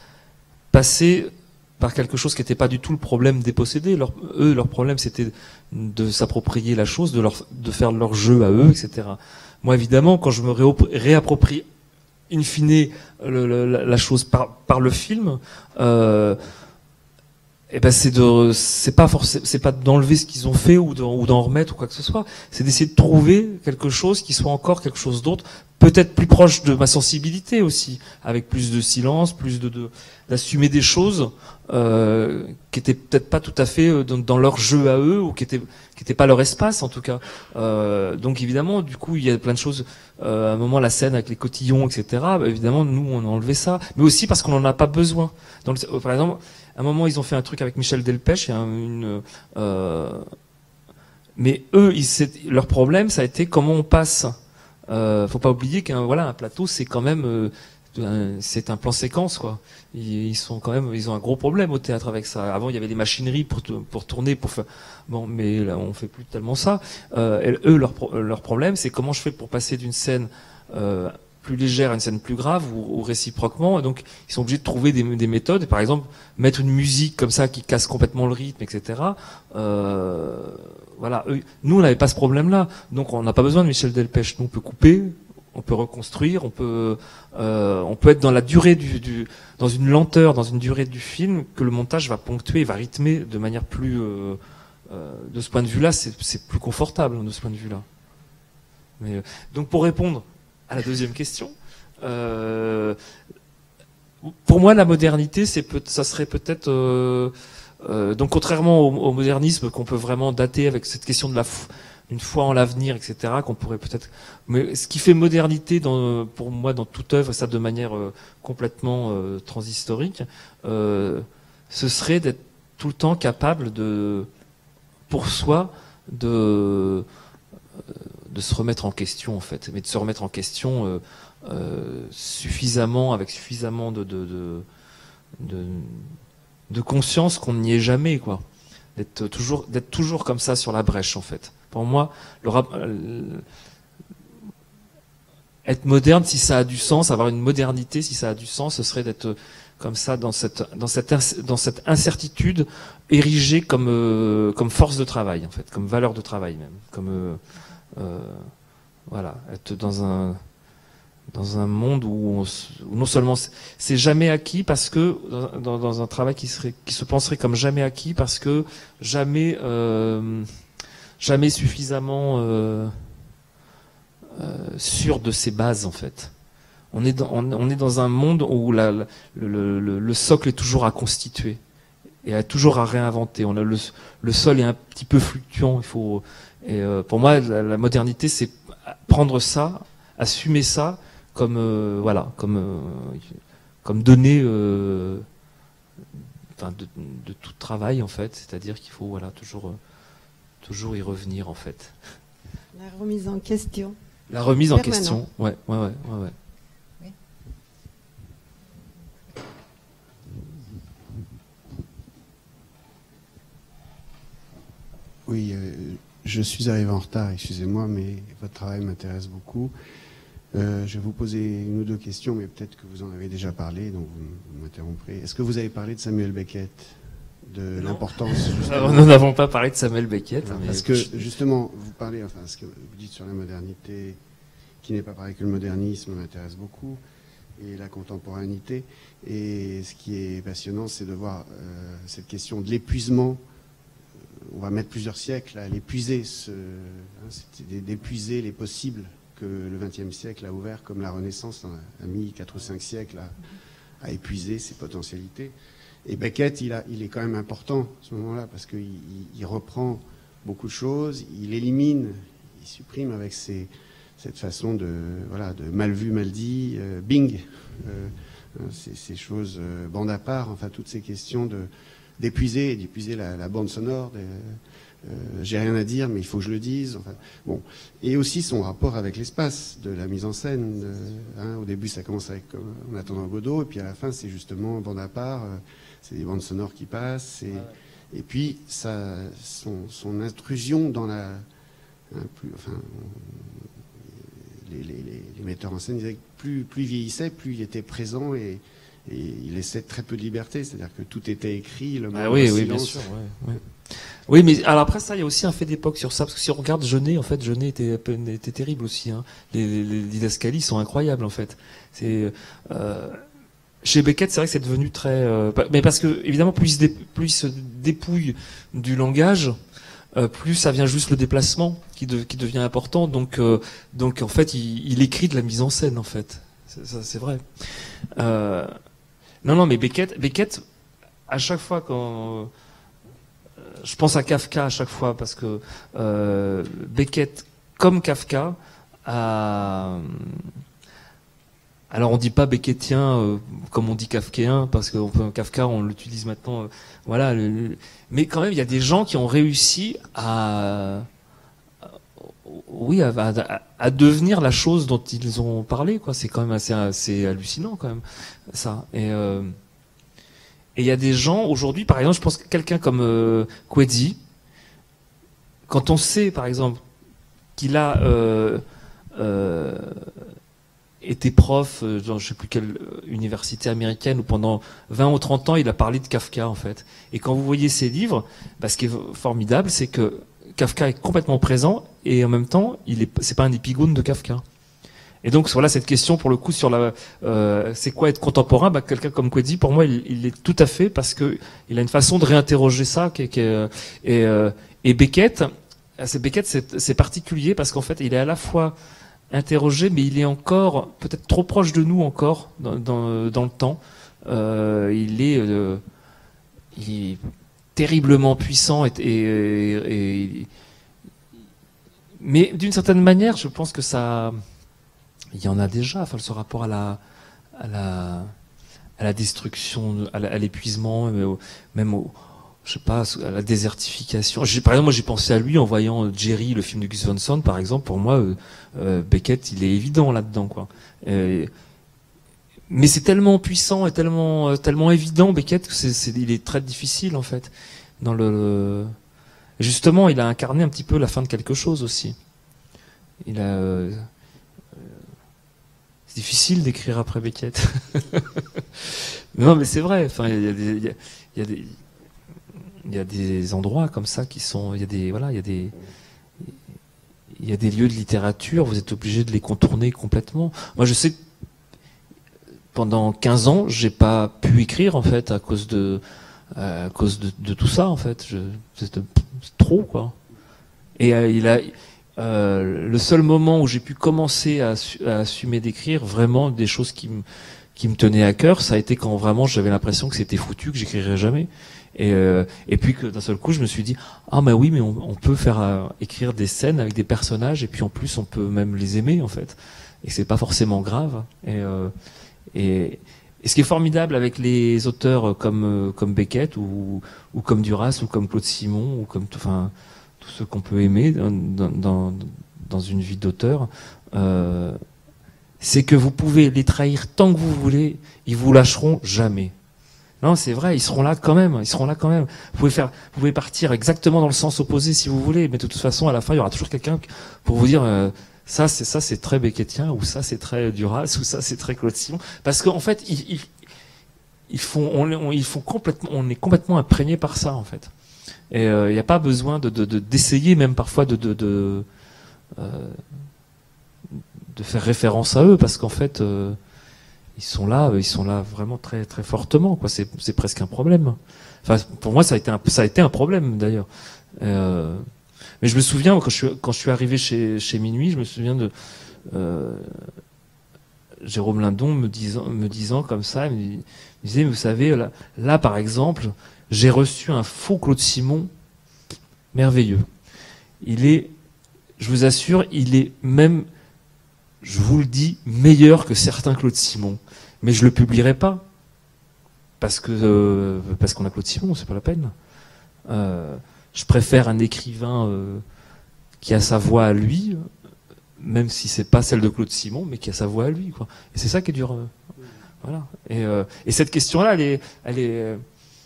passait par quelque chose qui n'était pas du tout le problème des possédés. Leur, eux, leur problème, c'était de s'approprier la chose, de leur, de faire leur jeu à eux, et cetera. Moi, évidemment, quand je me réapproprie in fine le, le, la chose par, par le film. Euh, Et ben c'est de, c'est pas forcément, c'est pas d'enlever ce qu'ils ont fait ou d'en, ou d'en remettre ou quoi que ce soit. C'est d'essayer de trouver quelque chose qui soit encore quelque chose d'autre, peut-être plus proche de ma sensibilité aussi, avec plus de silence, plus de, de d'assumer des choses euh, qui étaient peut-être pas tout à fait dans, dans leur jeu à eux ou qui étaient qui étaient pas leur espace en tout cas. Euh, donc évidemment, du coup, il y a plein de choses. Euh, à un moment, la scène avec les cotillons, et cetera. Bah, évidemment, nous, on a enlevé ça, mais aussi parce qu'on en a pas besoin. Dans le, par exemple. À un moment, ils ont fait un truc avec Michel Delpech, et une, euh, mais eux, ils, leur problème, ça a été comment on passe. Euh, faut pas oublier qu'un voilà, un plateau, c'est quand même, euh, un, c'est un plan séquence, quoi. Ils, ils sont quand même, ils ont un gros problème au théâtre avec ça. Avant, il y avait des machineries pour pour tourner, pour faire. Bon, mais là, on fait plus tellement ça. Euh, et eux, leur leur problème, c'est comment je fais pour passer d'une scène euh, plus légère à une scène plus grave ou, ou réciproquement. Et donc, ils sont obligés de trouver des, des méthodes. Et par exemple, mettre une musique comme ça qui casse complètement le rythme, et cetera. Euh, voilà. Eux, nous, on n'avait pas ce problème-là. Donc, on n'a pas besoin de Michel Delpech. Nous, on peut couper, on peut reconstruire, on peut, euh, on peut être dans la durée du, du, dans une lenteur, dans une durée du film que le montage va ponctuer, va rythmer de manière plus, euh, euh, de ce point de vue-là, c'est, c'est plus confortable de ce point de vue-là. Mais, euh, donc, pour répondre à la deuxième question, euh, pour moi la modernité, c'est peut, ça serait peut-être euh, euh, donc contrairement au, au modernisme qu'on peut vraiment dater avec cette question de la d'une foi en l'avenir, et cetera, qu'on pourrait peut-être. Mais ce qui fait modernité dans, pour moi dans toute œuvre, ça de manière euh, complètement euh, transhistorique, euh, ce serait d'être tout le temps capable de, pour soi, de de se remettre en question en fait, mais de se remettre en question euh, euh, suffisamment, avec suffisamment de, de, de, de, de conscience qu'on n'y est jamais, quoi. D'être toujours, d'être toujours comme ça sur la brèche, en fait. Pour moi, le rap, euh, être moderne, si ça a du sens, avoir une modernité, si ça a du sens, ce serait d'être comme ça dans cette, dans cette, dans cette incertitude érigée comme, euh, comme force de travail, en fait, comme valeur de travail même, comme euh, euh, voilà, être dans un dans un monde où, on, où non seulement c'est jamais acquis parce que dans, dans un travail qui serait qui se penserait comme jamais acquis parce que jamais euh, jamais suffisamment euh, euh, sûr de ses bases, en fait. On est dans, on, on est dans un monde où la, la, le, le, le socle est toujours à constituer et à, toujours à réinventer. On a le, le sol est un petit peu fluctuant. Il faut et euh, pour moi la, la modernité, c'est prendre ça, assumer ça comme euh, voilà, comme euh, comme donner euh, enfin de, de tout travail, en fait. C'est-à-dire qu'il faut voilà toujours euh, toujours y revenir, en fait. La remise en question. La remise en Permanent. question. Ouais, ouais, ouais, ouais, ouais. Oui, euh, je suis arrivé en retard, excusez-moi, mais votre travail m'intéresse beaucoup. Euh, je vais vous poser une ou deux questions, mais peut-être que vous en avez déjà parlé, donc vous, vous m'interromprez. Est-ce que vous avez parlé de Samuel Beckett, de l'importance Alors, nous n'avons pas parlé de Samuel Beckett. Voilà, Mais parce que justement, vous parlez, enfin, ce que vous dites sur la modernité, qui n'est pas pareil que le modernisme, m'intéresse beaucoup, et la contemporanéité. Et ce qui est passionnant, c'est de voir euh, cette question de l'épuisement. On va mettre plusieurs siècles à l'épuiser, ce, hein, d'épuiser les possibles que le vingtième siècle a ouvert, comme la Renaissance a, a mis quatre ou cinq siècles à, à épuiser ses potentialités. Et Beckett, il, a, il est quand même important à ce moment-là, parce qu'il il, il reprend beaucoup de choses, il élimine, il supprime avec ses, cette façon de, voilà, de mal vu, mal dit, euh, bing, euh, ces, ces choses, euh, bande à part, enfin toutes ces questions de d'épuiser, d'épuiser la, la bande sonore. De, euh, j'ai rien à dire, mais il faut que je le dise. Enfin, bon. Et aussi son rapport avec l'espace, de la mise en scène. Euh, hein, au début, ça commence avec euh, En attendant Godot, et puis à la fin, c'est justement bande à part. Euh, c'est des bandes sonores qui passent. Et, ah ouais. et puis, ça, son, son intrusion dans la... Hein, plus, enfin, les, les, les, les metteurs en scène disaient que plus, plus il vieillissait, plus il était présent et... Et il laissait très peu de liberté, c'est-à-dire que tout était écrit, le ah oui, oui, bien sûr. Ouais, ouais. Oui, mais alors après ça, il y a aussi un fait d'époque sur ça, parce que si on regarde Jeunet, en fait, Jeunet était, était terrible aussi. Hein. Les, les, les didascalies sont incroyables, en fait. C'est euh, chez Beckett, c'est vrai que c'est devenu très, euh, mais parce que évidemment, plus il se, dé, plus il se dépouille du langage, euh, plus ça vient juste le déplacement qui, de, qui devient important. Donc, euh, donc en fait, il, il écrit de la mise en scène, en fait. C'est, ça, c'est vrai. Euh, Non, non, mais Beckett, Beckett, à chaque fois quand... Euh, je pense à Kafka à chaque fois, parce que euh, Beckett, comme Kafka, a... Alors on dit pas beckettien euh, comme on dit kafkéen, parce que on peut, Kafka, on l'utilise maintenant... Euh, voilà, le, le... mais quand même, il y a des gens qui ont réussi à... Oui, à, à, à devenir la chose dont ils ont parlé, quoi. C'est quand même assez, assez hallucinant, quand même, ça. Et euh, et il y a des gens aujourd'hui, par exemple, je pense que quelqu'un comme euh, Coetzee, quand on sait, par exemple, qu'il a euh, euh, été prof dans je sais plus quelle université américaine où pendant vingt ou trente ans, il a parlé de Kafka, en fait. Et quand vous voyez ses livres, bah, ce qui est formidable, c'est que Kafka est complètement présent et en même temps, il est, c'est pas un épigone de Kafka. Et donc voilà cette question pour le coup sur la, euh, c'est quoi être contemporain. Bah, quelqu'un comme Coetzee, pour moi, il, il est tout à fait parce que il a une façon de réinterroger ça. Qui, qui, et, euh, et Beckett, c'est Beckett, c'est, c'est particulier parce qu'en fait, il est à la fois interrogé, mais il est encore peut-être trop proche de nous encore dans, dans, dans le temps. Euh, il est, euh, il terriblement puissant et, et, et, et mais d'une certaine manière je pense que ça il y en a déjà, enfin ce rapport à la à la à la destruction, à, la, à l'épuisement, même au, je sais pas, à la désertification. J'ai, par exemple, moi j'ai pensé à lui en voyant Jerry, le film de Gus Van Sant, par exemple. Pour moi, euh, euh, Beckett, il est évident là-dedans, quoi. Et, mais c'est tellement puissant et tellement, euh, tellement évident, Beckett, que c'est, c'est, il est très difficile, en fait. Dans le, le... Justement, il a incarné un petit peu la fin de quelque chose aussi. Il a, euh... c'est difficile d'écrire après Beckett. Non, mais c'est vrai. Enfin, il y a des, il y a, il y a des, il y a des endroits comme ça qui sont, il y a des, voilà, il y a des, il y a des lieux de littérature. Vous êtes obligé de les contourner complètement. Moi, je sais que pendant quinze ans, j'ai pas pu écrire en fait à cause de, à cause de, de tout ça en fait. Je, c'est, c'est trop quoi. Et euh, il a, euh, le seul moment où j'ai pu commencer à, à assumer d'écrire vraiment des choses qui me, qui me tenaient à cœur, ça a été quand vraiment j'avais l'impression que c'était foutu, que j'écrirais jamais. Et, euh, et puis que d'un seul coup, je me suis dit ah mais oui, mais on, on peut faire euh, écrire des scènes avec des personnages et puis en plus on peut même les aimer en fait. Et c'est pas forcément grave. Et, euh, et, et ce qui est formidable avec les auteurs comme comme Beckett ou ou comme Duras ou comme Claude Simon ou comme enfin tous ceux qu'on peut aimer dans dans dans une vie d'auteur, euh, c'est que vous pouvez les trahir tant que vous voulez, ils vous lâcheront jamais. Non, c'est vrai, ils seront là quand même, ils seront là quand même. Vous pouvez faire, vous pouvez partir exactement dans le sens opposé si vous voulez, mais de toute façon, à la fin, il y aura toujours quelqu'un pour vous dire euh, ça, c'est ça, c'est très Beckettien, ou ça, c'est très Duras, ou ça, c'est très Claude Simon, parce qu'en fait, ils, ils, ils font, on, on, ils font complètement, on est complètement imprégné par ça, en fait. Et il euh, n'y a pas besoin de, de, de d'essayer même parfois de de de, euh, de faire référence à eux, parce qu'en fait. Euh, Ils sont là, ils sont là vraiment très très fortement, quoi. C'est c'est presque un problème. Enfin, pour moi, ça a été un ça a été un problème d'ailleurs. Euh, mais je me souviens quand je suis quand je suis arrivé chez chez Minuit, je me souviens de euh, Jérôme Lindon me disant me disant comme ça, il me disait, vous savez, là, là par exemple, j'ai reçu un faux Claude Simon merveilleux. Il est, je vous assure, il est même, je vous le dis, meilleur que certains Claude Simon. Mais je le publierai pas. Parce que euh, parce qu'on a Claude Simon, c'est pas la peine. Euh, je préfère un écrivain euh, qui a sa voix à lui, même si c'est pas celle de Claude Simon, mais qui a sa voix à lui, quoi. Et c'est ça qui est dur. Euh, voilà. Et, euh, et cette question-là, elle est, elle est, euh,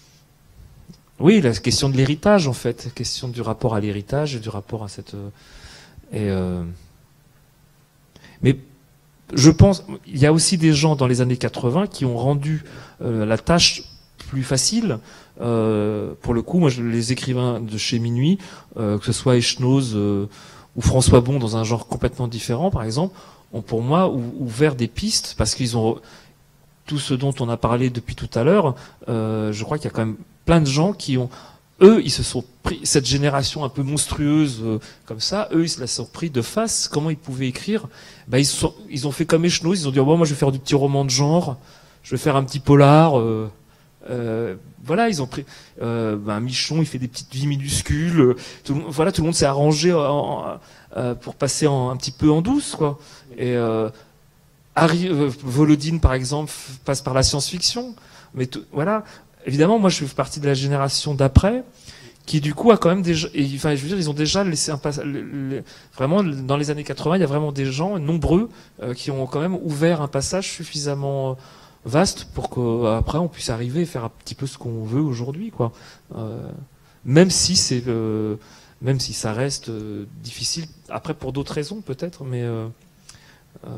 oui, la question de l'héritage, en fait, la question du rapport à l'héritage, et du rapport à cette. Euh, et euh, mais je pense, il y a aussi des gens dans les années quatre-vingts qui ont rendu euh, la tâche plus facile. Euh, pour le coup, moi, je, les écrivains de chez Minuit, euh, que ce soit Echenoz euh, ou François Bon dans un genre complètement différent, par exemple, ont pour moi ou, ouvert des pistes parce qu'ils ont tout ce dont on a parlé depuis tout à l'heure. Euh, je crois qu'il y a quand même plein de gens qui ont, eux, ils se sont pris cette génération un peu monstrueuse euh, comme ça. Eux, ils se la sont pris de face. Comment ils pouvaient écrire? Ben, ils sont, ils ont fait comme Echenoz. Ils ont dit oh, bon, moi, je vais faire du petit roman de genre. Je vais faire un petit polar. Euh, euh, voilà, ils ont pris. Euh, ben, Michon, il fait des petites vies minuscules. Tout le monde, voilà, tout le monde s'est arrangé en, en, euh, pour passer en, un petit peu en douce, quoi. Et euh, Harry, euh, Volodine, par exemple, passe par la science-fiction. Mais tout, voilà. Évidemment, moi, je fais partie de la génération d'après, qui du coup a quand même déjà, et, enfin, je veux dire, ils ont déjà laissé un passage. Vraiment, dans les années quatre-vingts, il y a vraiment des gens nombreux euh, qui ont quand même ouvert un passage suffisamment vaste pour qu'après on puisse arriver et faire un petit peu ce qu'on veut aujourd'hui, quoi. Euh, même si c'est, euh, même si ça reste euh, difficile. Après, pour d'autres raisons peut-être, mais euh, euh,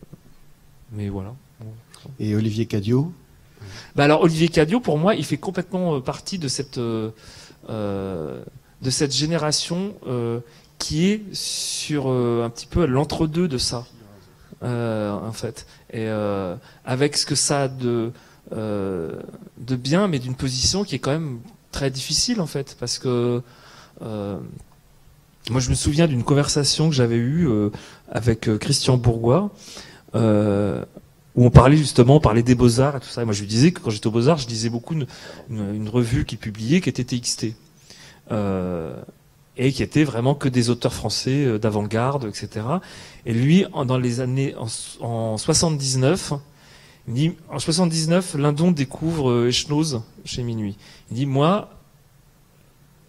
mais voilà. Et Olivier Cadiot? Bah alors Olivier Cadiot, pour moi, il fait complètement partie de cette euh, euh, de cette génération euh, qui est sur euh, un petit peu l'entre-deux de ça, euh, en fait, et euh, avec ce que ça a de euh, de bien, mais d'une position qui est quand même très difficile, en fait, parce que euh, moi, je me souviens d'une conversation que j'avais eue euh, avec euh, Christian Bourgois. Euh, où on parlait justement, on parlait des Beaux-Arts et tout ça. Et moi, je lui disais que quand j'étais aux Beaux-Arts, je lisais beaucoup une, une, une revue qu'il publiait, qui était T X T. Euh, et qui était vraiment que des auteurs français euh, d'avant-garde, et cetera. Et lui, en, dans les années, en, en soixante-dix-neuf, il dit, en soixante-dix-neuf, Lindon découvre euh, Echenoz chez Minuit. Il dit, moi,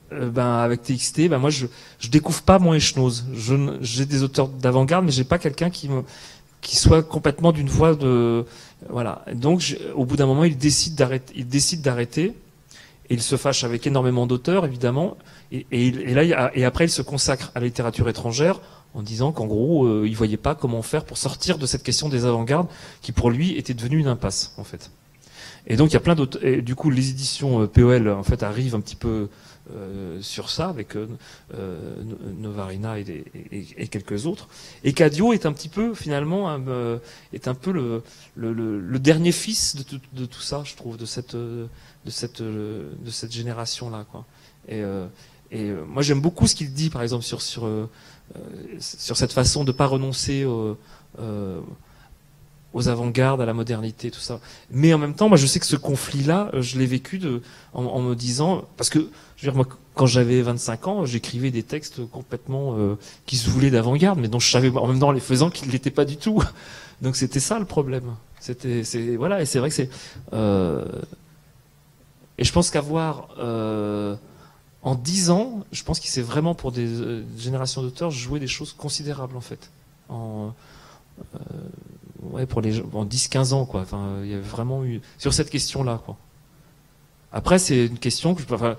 euh, ben avec T X T, ben moi je je découvre pas mon Echnoz. Je j'ai des auteurs d'avant-garde, mais j'ai pas quelqu'un qui me qui soit complètement d'une voie de voilà. Donc je, au bout d'un moment, il décide d'arrêter. Il décide d'arrêter. Et il se fâche avec énormément d'auteurs, évidemment. Et, et, et là, il, et après, il se consacre à la littérature étrangère en disant qu'en gros, euh, il voyait pas comment faire pour sortir de cette question des avant-gardes, qui pour lui était devenue une impasse, en fait. Et donc, il y a plein d'autres. Et du coup, les éditions P O L, en fait, arrivent un petit peu euh, sur ça avec euh, Novarina et, et, et quelques autres. Et Cadio est un petit peu, finalement, un, euh, est un peu le, le, le, le dernier fils de, de, de tout ça, je trouve, de cette. Euh, de cette de cette génération là quoi. Et euh, et euh, moi j'aime beaucoup ce qu'il dit par exemple sur sur euh, sur cette façon de pas renoncer euh, euh, aux avant-gardes, à la modernité, tout ça. Mais en même temps, moi je sais que ce conflit là, je l'ai vécu de en, en me disant parce que je veux dire moi quand j'avais vingt-cinq ans, j'écrivais des textes complètement euh, qui se voulaient d'avant-garde, mais dont je savais en même temps en les faisant qu'ils l'étaient pas du tout. Donc c'était ça le problème. C'était c'est voilà et c'est vrai que c'est euh, et je pense qu'avoir, euh, en dix ans, je pense qu'il s'est vraiment, pour des euh, générations d'auteurs, joué des choses considérables, en fait. En, euh, ouais, pour les, en dix quinze ans, quoi. Enfin, il y avait vraiment eu, sur cette question-là, quoi. Après, c'est une question que je, enfin,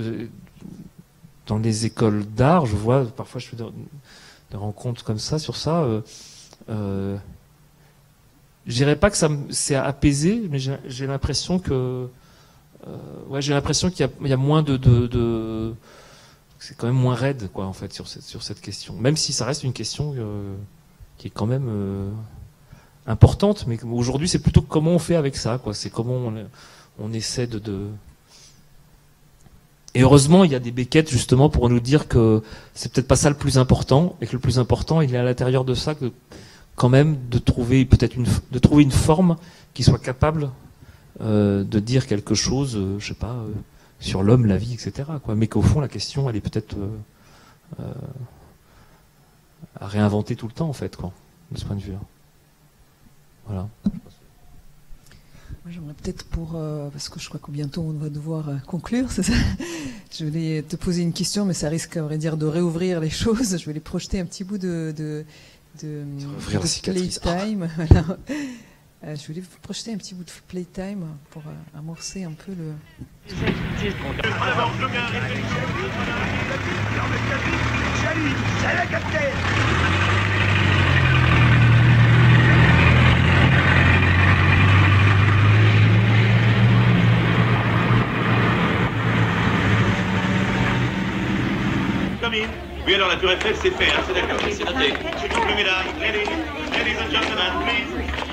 dans les écoles d'art, je vois, parfois je fais des, des rencontres comme ça, sur ça, euh, euh, je dirais pas que ça c'est apaisé, mais j'ai l'impression que, Euh, ouais, j'ai l'impression qu'il y, y a moins de, de, de... c'est quand même moins raide, quoi, en fait, sur cette, sur cette question. Même si ça reste une question euh, qui est quand même euh, importante, mais aujourd'hui, c'est plutôt comment on fait avec ça, quoi. C'est comment on, on essaie de, de... Et heureusement, il y a des Beckett, justement, pour nous dire que c'est peut-être pas ça le plus important, et que le plus important, il est à l'intérieur de ça, que quand même, de trouver peut-être une, de trouver une forme qui soit capable Euh, de dire quelque chose, euh, je sais pas, euh, sur l'homme, la vie, et cetera, quoi. Mais qu'au fond, la question, elle est peut-être euh, euh, à réinventer tout le temps, en fait, quoi, de ce point de vue-là. Voilà. Moi, j'aimerais peut-être pour, euh, parce que je crois que bientôt on va devoir euh, conclure, c'est ça. Je voulais te poser une question, mais ça risque, à vrai dire, de réouvrir les choses. Je voulais projeter un petit bout de, de, de, de, de playtime. Voilà. Euh, je voulais vous projeter un petit bout de playtime pour euh, amorcer un peu le... Come in. Oui, alors la tour Eiffel, c'est fait, hein, c'est d'accord. C'est noté. S'il vous plaît, mesdames, ladies, ladies and gentlemen, please.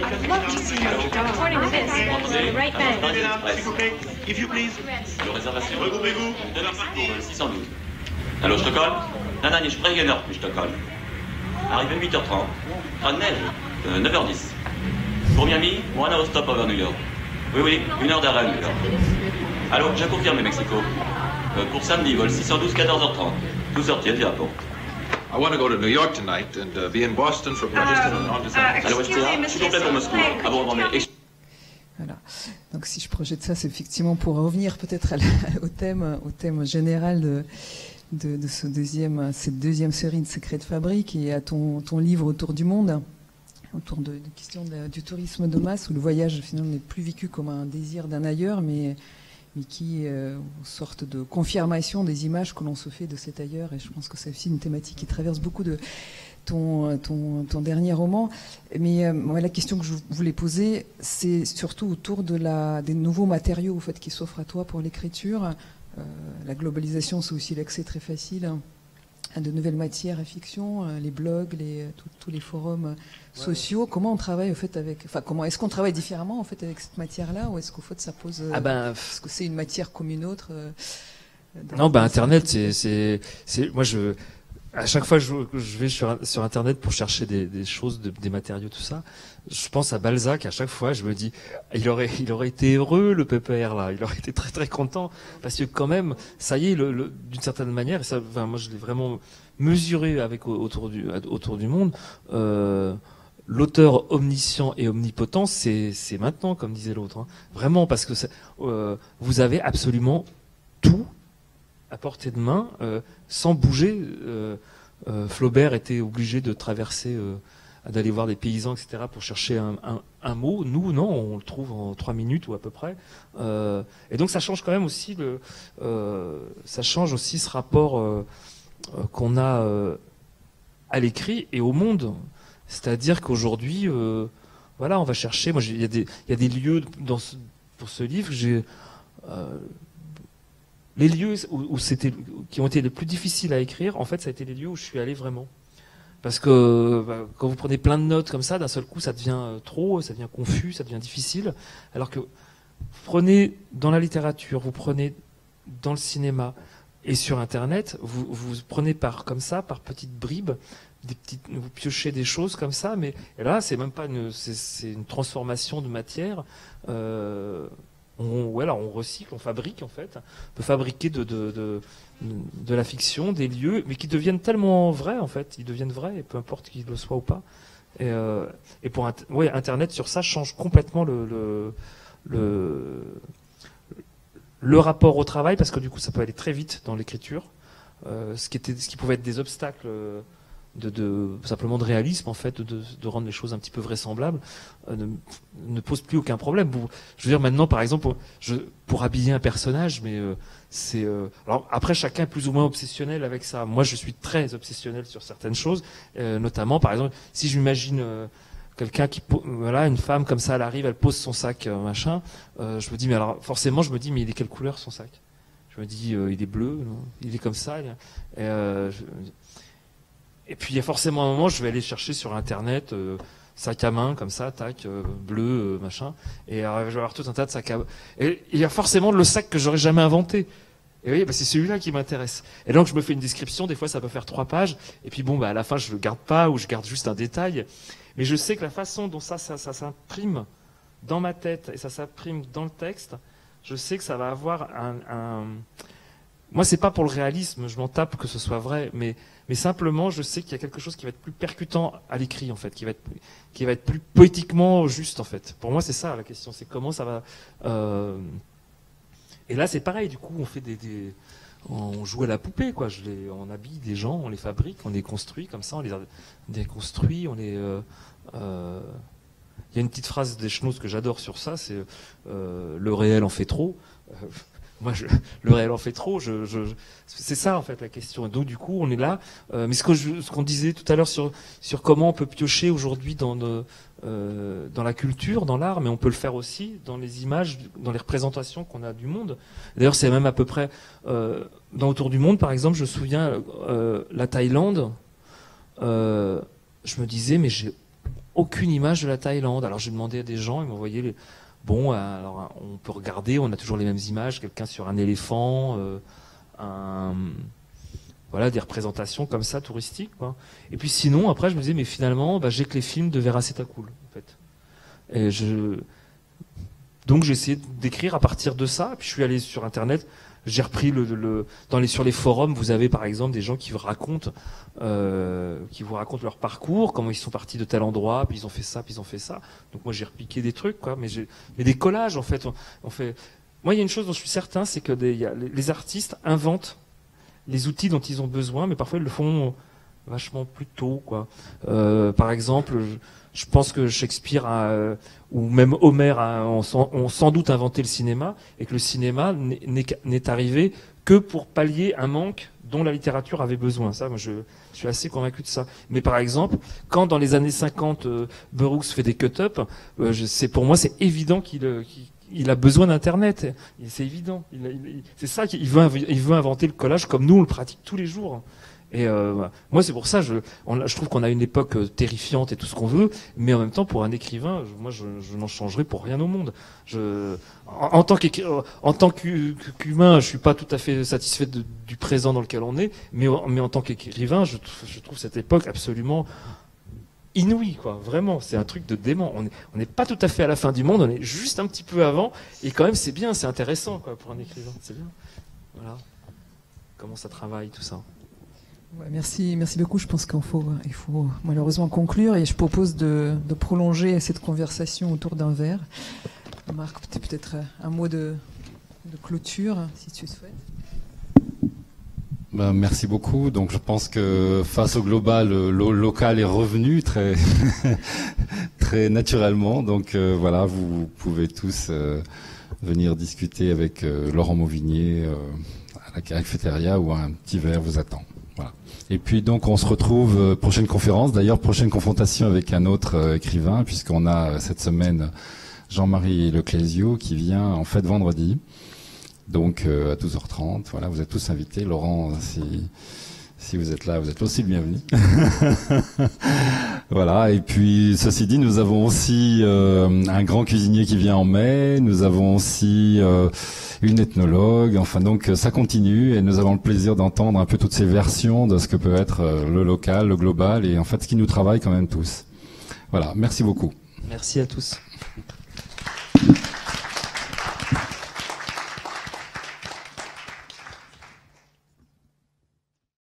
According to this, the right bank. Mesdames, s'il vous plaît, if you please. De réservation. Regroupez-vous de leur parcours. six cent douze. Hallo Stockholm? Nein, nein, ich spreche noch mit Stockholm. Arrivé huit heures trente. Pas de neige. Euh, neuf heures dix. Pour Miami, one hour stop over New York. Oui, oui, une heure d'arrêt New York. Allô, j'ai confirmé Mexico. Euh, pour samedi, vol six cent douze, quatorze heures trente. Tout sorti, à Japon. I want to go to New York tonight and uh, be in Boston for breakfast. Allô, S T A, s'il vous plaît pour Moscou. Ah bon, bon, mais... Voilà. Donc si je projette ça, c'est effectivement pour revenir peut-être au thème, au thème général de, de, de ce deuxième, cette deuxième série de Secrets de Fabrique et à ton, ton livre Autour du monde, autour de, de questions de, du tourisme de masse, où le voyage finalement n'est plus vécu comme un désir d'un ailleurs, mais mais qui euh, sorte de confirmation des images que l'on se fait de cet ailleurs. Et je pense que c'est aussi une thématique qui traverse beaucoup de ton, ton, ton dernier roman. Mais euh, moi, la question que je voulais poser, c'est surtout autour de la, des nouveaux matériaux au fait, qui s'offrent à toi pour l'écriture. Euh, la globalisation, c'est aussi l'accès très facile à de nouvelles matières à fiction, les blogs, les, tout, tous les forums sociaux. Ouais. Comment on travaille au fait avec, enfin comment est-ce qu'on travaille différemment en fait avec cette matière-là, ou est-ce qu'au fait ça pose, ah ben, est-ce que c'est une matière comme une autre euh, Non, ben Internet, c'est, c'est, c'est, moi je, à chaque fois que je, je vais sur sur Internet pour chercher des, des choses, de, des matériaux, tout ça, je pense à Balzac. À chaque fois, je me dis, il aurait, il aurait été heureux le P P R là, il aurait été très très content parce que quand même, ça y est, le, le, d'une certaine manière, et ça, enfin, moi je l'ai vraiment mesuré avec autour du autour du monde. Euh, L'auteur omniscient et omnipotent, c'est c'est maintenant, comme disait l'autre, hein. Vraiment, parce que euh, vous avez absolument tout à portée de main, euh, sans bouger. Euh, euh, Flaubert était obligé de traverser, euh, d'aller voir des paysans, et cetera, pour chercher un, un, un mot. Nous, non, on le trouve en trois minutes ou à peu près. Euh, et donc ça change quand même aussi, le, euh, ça change aussi ce rapport euh, euh, qu'on a euh, à l'écrit et au monde. C'est-à-dire qu'aujourd'hui, euh, voilà, on va chercher. Moi, il y a des, il y a des lieux dans ce, pour ce livre. J'ai euh, les lieux où, où c'était, qui ont été les plus difficiles à écrire. En fait, ça a été les lieux où je suis allé vraiment. Parce que bah, quand vous prenez plein de notes comme ça, d'un seul coup, ça devient euh, trop, ça devient confus, ça devient difficile. Alors que vous prenez dans la littérature, vous prenez dans le cinéma et sur Internet, vous, vous prenez par comme ça, par petites bribes, des petites, vous piochez des choses comme ça, mais et là, c'est même pas une, c'est, c'est une transformation de matière. Euh, on, voilà, on recycle, on fabrique en fait, on peut fabriquer de, de, de, de la fiction, des lieux, mais qui deviennent tellement vrais en fait, ils deviennent vrais, et peu importe qu'ils le soient ou pas. Et, euh, et pour ouais, Internet sur ça change complètement le, le, le, le rapport au travail, parce que du coup ça peut aller très vite dans l'écriture, euh, ce qui était, ce qui pouvait être des obstacles. Euh, De, de simplement de réalisme en fait, de, de rendre les choses un petit peu vraisemblables, euh, ne, ne pose plus aucun problème. Pour, je veux dire maintenant par exemple, je, pour habiller un personnage, mais euh, c'est euh, alors après chacun est plus ou moins obsessionnel avec ça. Moi je suis très obsessionnel sur certaines choses, euh, notamment par exemple si j'imagine euh, quelqu'un qui voilà une femme comme ça, elle arrive, elle pose son sac euh, machin, euh, je me dis mais alors forcément je me dis mais il est quelle couleur son sac? Je me dis euh, il est bleu, non il est comme ça. Il est, et, euh, je, Et puis il y a forcément un moment, je vais aller chercher sur Internet, euh, sac à main, comme ça, tac, euh, bleu, euh, machin. Et euh, je vais avoir tout un tas de sacs à main. Et il y a forcément le sac que j'aurais jamais inventé. Et vous voyez, bah, c'est celui-là qui m'intéresse. Et donc je me fais une description, des fois ça peut faire trois pages. Et puis bon, bah, à la fin je le garde pas, ou je garde juste un détail. Mais je sais que la façon dont ça, ça, ça s'imprime dans ma tête, et ça s'imprime dans le texte, je sais que ça va avoir un... un... Moi, c'est pas pour le réalisme, je m'en tape que ce soit vrai, mais, mais simplement, je sais qu'il y a quelque chose qui va être plus percutant à l'écrit, en fait, qui va être, qui va être plus poétiquement juste, en fait. Pour moi, c'est ça la question, c'est comment ça va. Euh... Et là, c'est pareil. Du coup, on fait des, des, on joue à la poupée, quoi. Je les, on habille des gens, on les fabrique, on les construit comme ça, on les déconstruit, on les. Euh, euh... Il y a une petite phrase des Schnoz que j'adore sur ça, c'est euh, le réel en fait trop. Euh, Moi, je, le réel en fait trop. Je, je, c'est ça en fait la question. Et donc du coup, on est là. Euh, mais ce, que je, ce qu'on disait tout à l'heure sur sur comment on peut piocher aujourd'hui dans de, euh, dans la culture, dans l'art, mais on peut le faire aussi dans les images, dans les représentations qu'on a du monde. D'ailleurs, c'est même à peu près euh, dans Autour du monde, par exemple. Je me souviens euh, la Thaïlande. Euh, je me disais, mais j'ai aucune image de la Thaïlande. Alors j'ai demandé à des gens, ils m'envoyaient les Bon, alors on peut regarder, on a toujours les mêmes images, quelqu'un sur un éléphant, euh, un, voilà, des représentations comme ça, touristiques, quoi. Et puis sinon, après, je me disais, mais finalement, bah, j'ai que les films de Vera Setacool, en fait. Et je... Donc j'ai essayé d'écrire à partir de ça, puis je suis allé sur Internet, j'ai repris le, le dans les sur les forums, vous avez par exemple des gens qui vous racontent euh, qui vous racontent leur parcours, comment ils sont partis de tel endroit, puis ils ont fait ça, puis ils ont fait ça. Donc moi j'ai repiqué des trucs, quoi, mais j'ai mais des collages en fait. On, on fait. Moi il y a une chose dont je suis certain, c'est que des, y a, les, les artistes inventent les outils dont ils ont besoin, mais parfois ils le font vachement plus tôt, quoi. Euh, par exemple, je, je pense que Shakespeare a, euh, ou même Homère a, ont, ont sans doute inventé le cinéma, et que le cinéma n'est arrivé que pour pallier un manque dont la littérature avait besoin. Ça, moi, je, je suis assez convaincu de ça. Mais par exemple, quand dans les années cinquante, euh, Burroughs fait des cut-up, euh, c'est pour moi, c'est évident qu'il qu'il, il a besoin d'Internet. C'est évident. Il, il, c'est ça qu'il veut, il veut inventer le collage comme nous, on le pratique tous les jours. Et euh, moi, c'est pour ça, je, on, je trouve qu'on a une époque euh, terrifiante et tout ce qu'on veut, mais en même temps, pour un écrivain, je, moi, je, je n'en changerai pour rien au monde. Je, en, en tant en tant qu'humain, je suis pas tout à fait satisfait de, du présent dans lequel on est, mais, mais en tant qu'écrivain, je, je trouve cette époque absolument inouïe, quoi. Vraiment, c'est un truc de dément. On n'est on n'est pas tout à fait à la fin du monde, on est juste un petit peu avant, et quand même, c'est bien, c'est intéressant, quoi, pour un écrivain. C'est bien. Voilà. Comment ça travaille, tout ça. Ouais, merci, merci beaucoup. Je pense qu'il faut, il faut malheureusement conclure, et je propose de, de prolonger cette conversation autour d'un verre. Marc, peut-être un mot de, de clôture, si tu le souhaites. Ben, merci beaucoup. Donc je pense que face au global, le local est revenu très très naturellement. Donc euh, voilà, vous pouvez tous euh, venir discuter avec euh, Laurent Mauvignier euh, à la cafétéria où un petit verre vous attend. Voilà. Et puis donc on se retrouve euh, prochaine conférence. D'ailleurs prochaine confrontation avec un autre euh, écrivain puisqu'on a euh, cette semaine Jean-Marie Leclésio qui vient en fait vendredi. Donc euh, à douze heures trente, voilà, vous êtes tous invités. Laurent, si, si vous êtes là, vous êtes aussi le bienvenu. Voilà, et puis ceci dit, nous avons aussi euh, un grand cuisinier qui vient en mai, nous avons aussi euh, une ethnologue, enfin donc ça continue et nous avons le plaisir d'entendre un peu toutes ces versions de ce que peut être euh, le local, le global et en fait ce qui nous travaille quand même tous. Voilà, merci beaucoup. Merci à tous.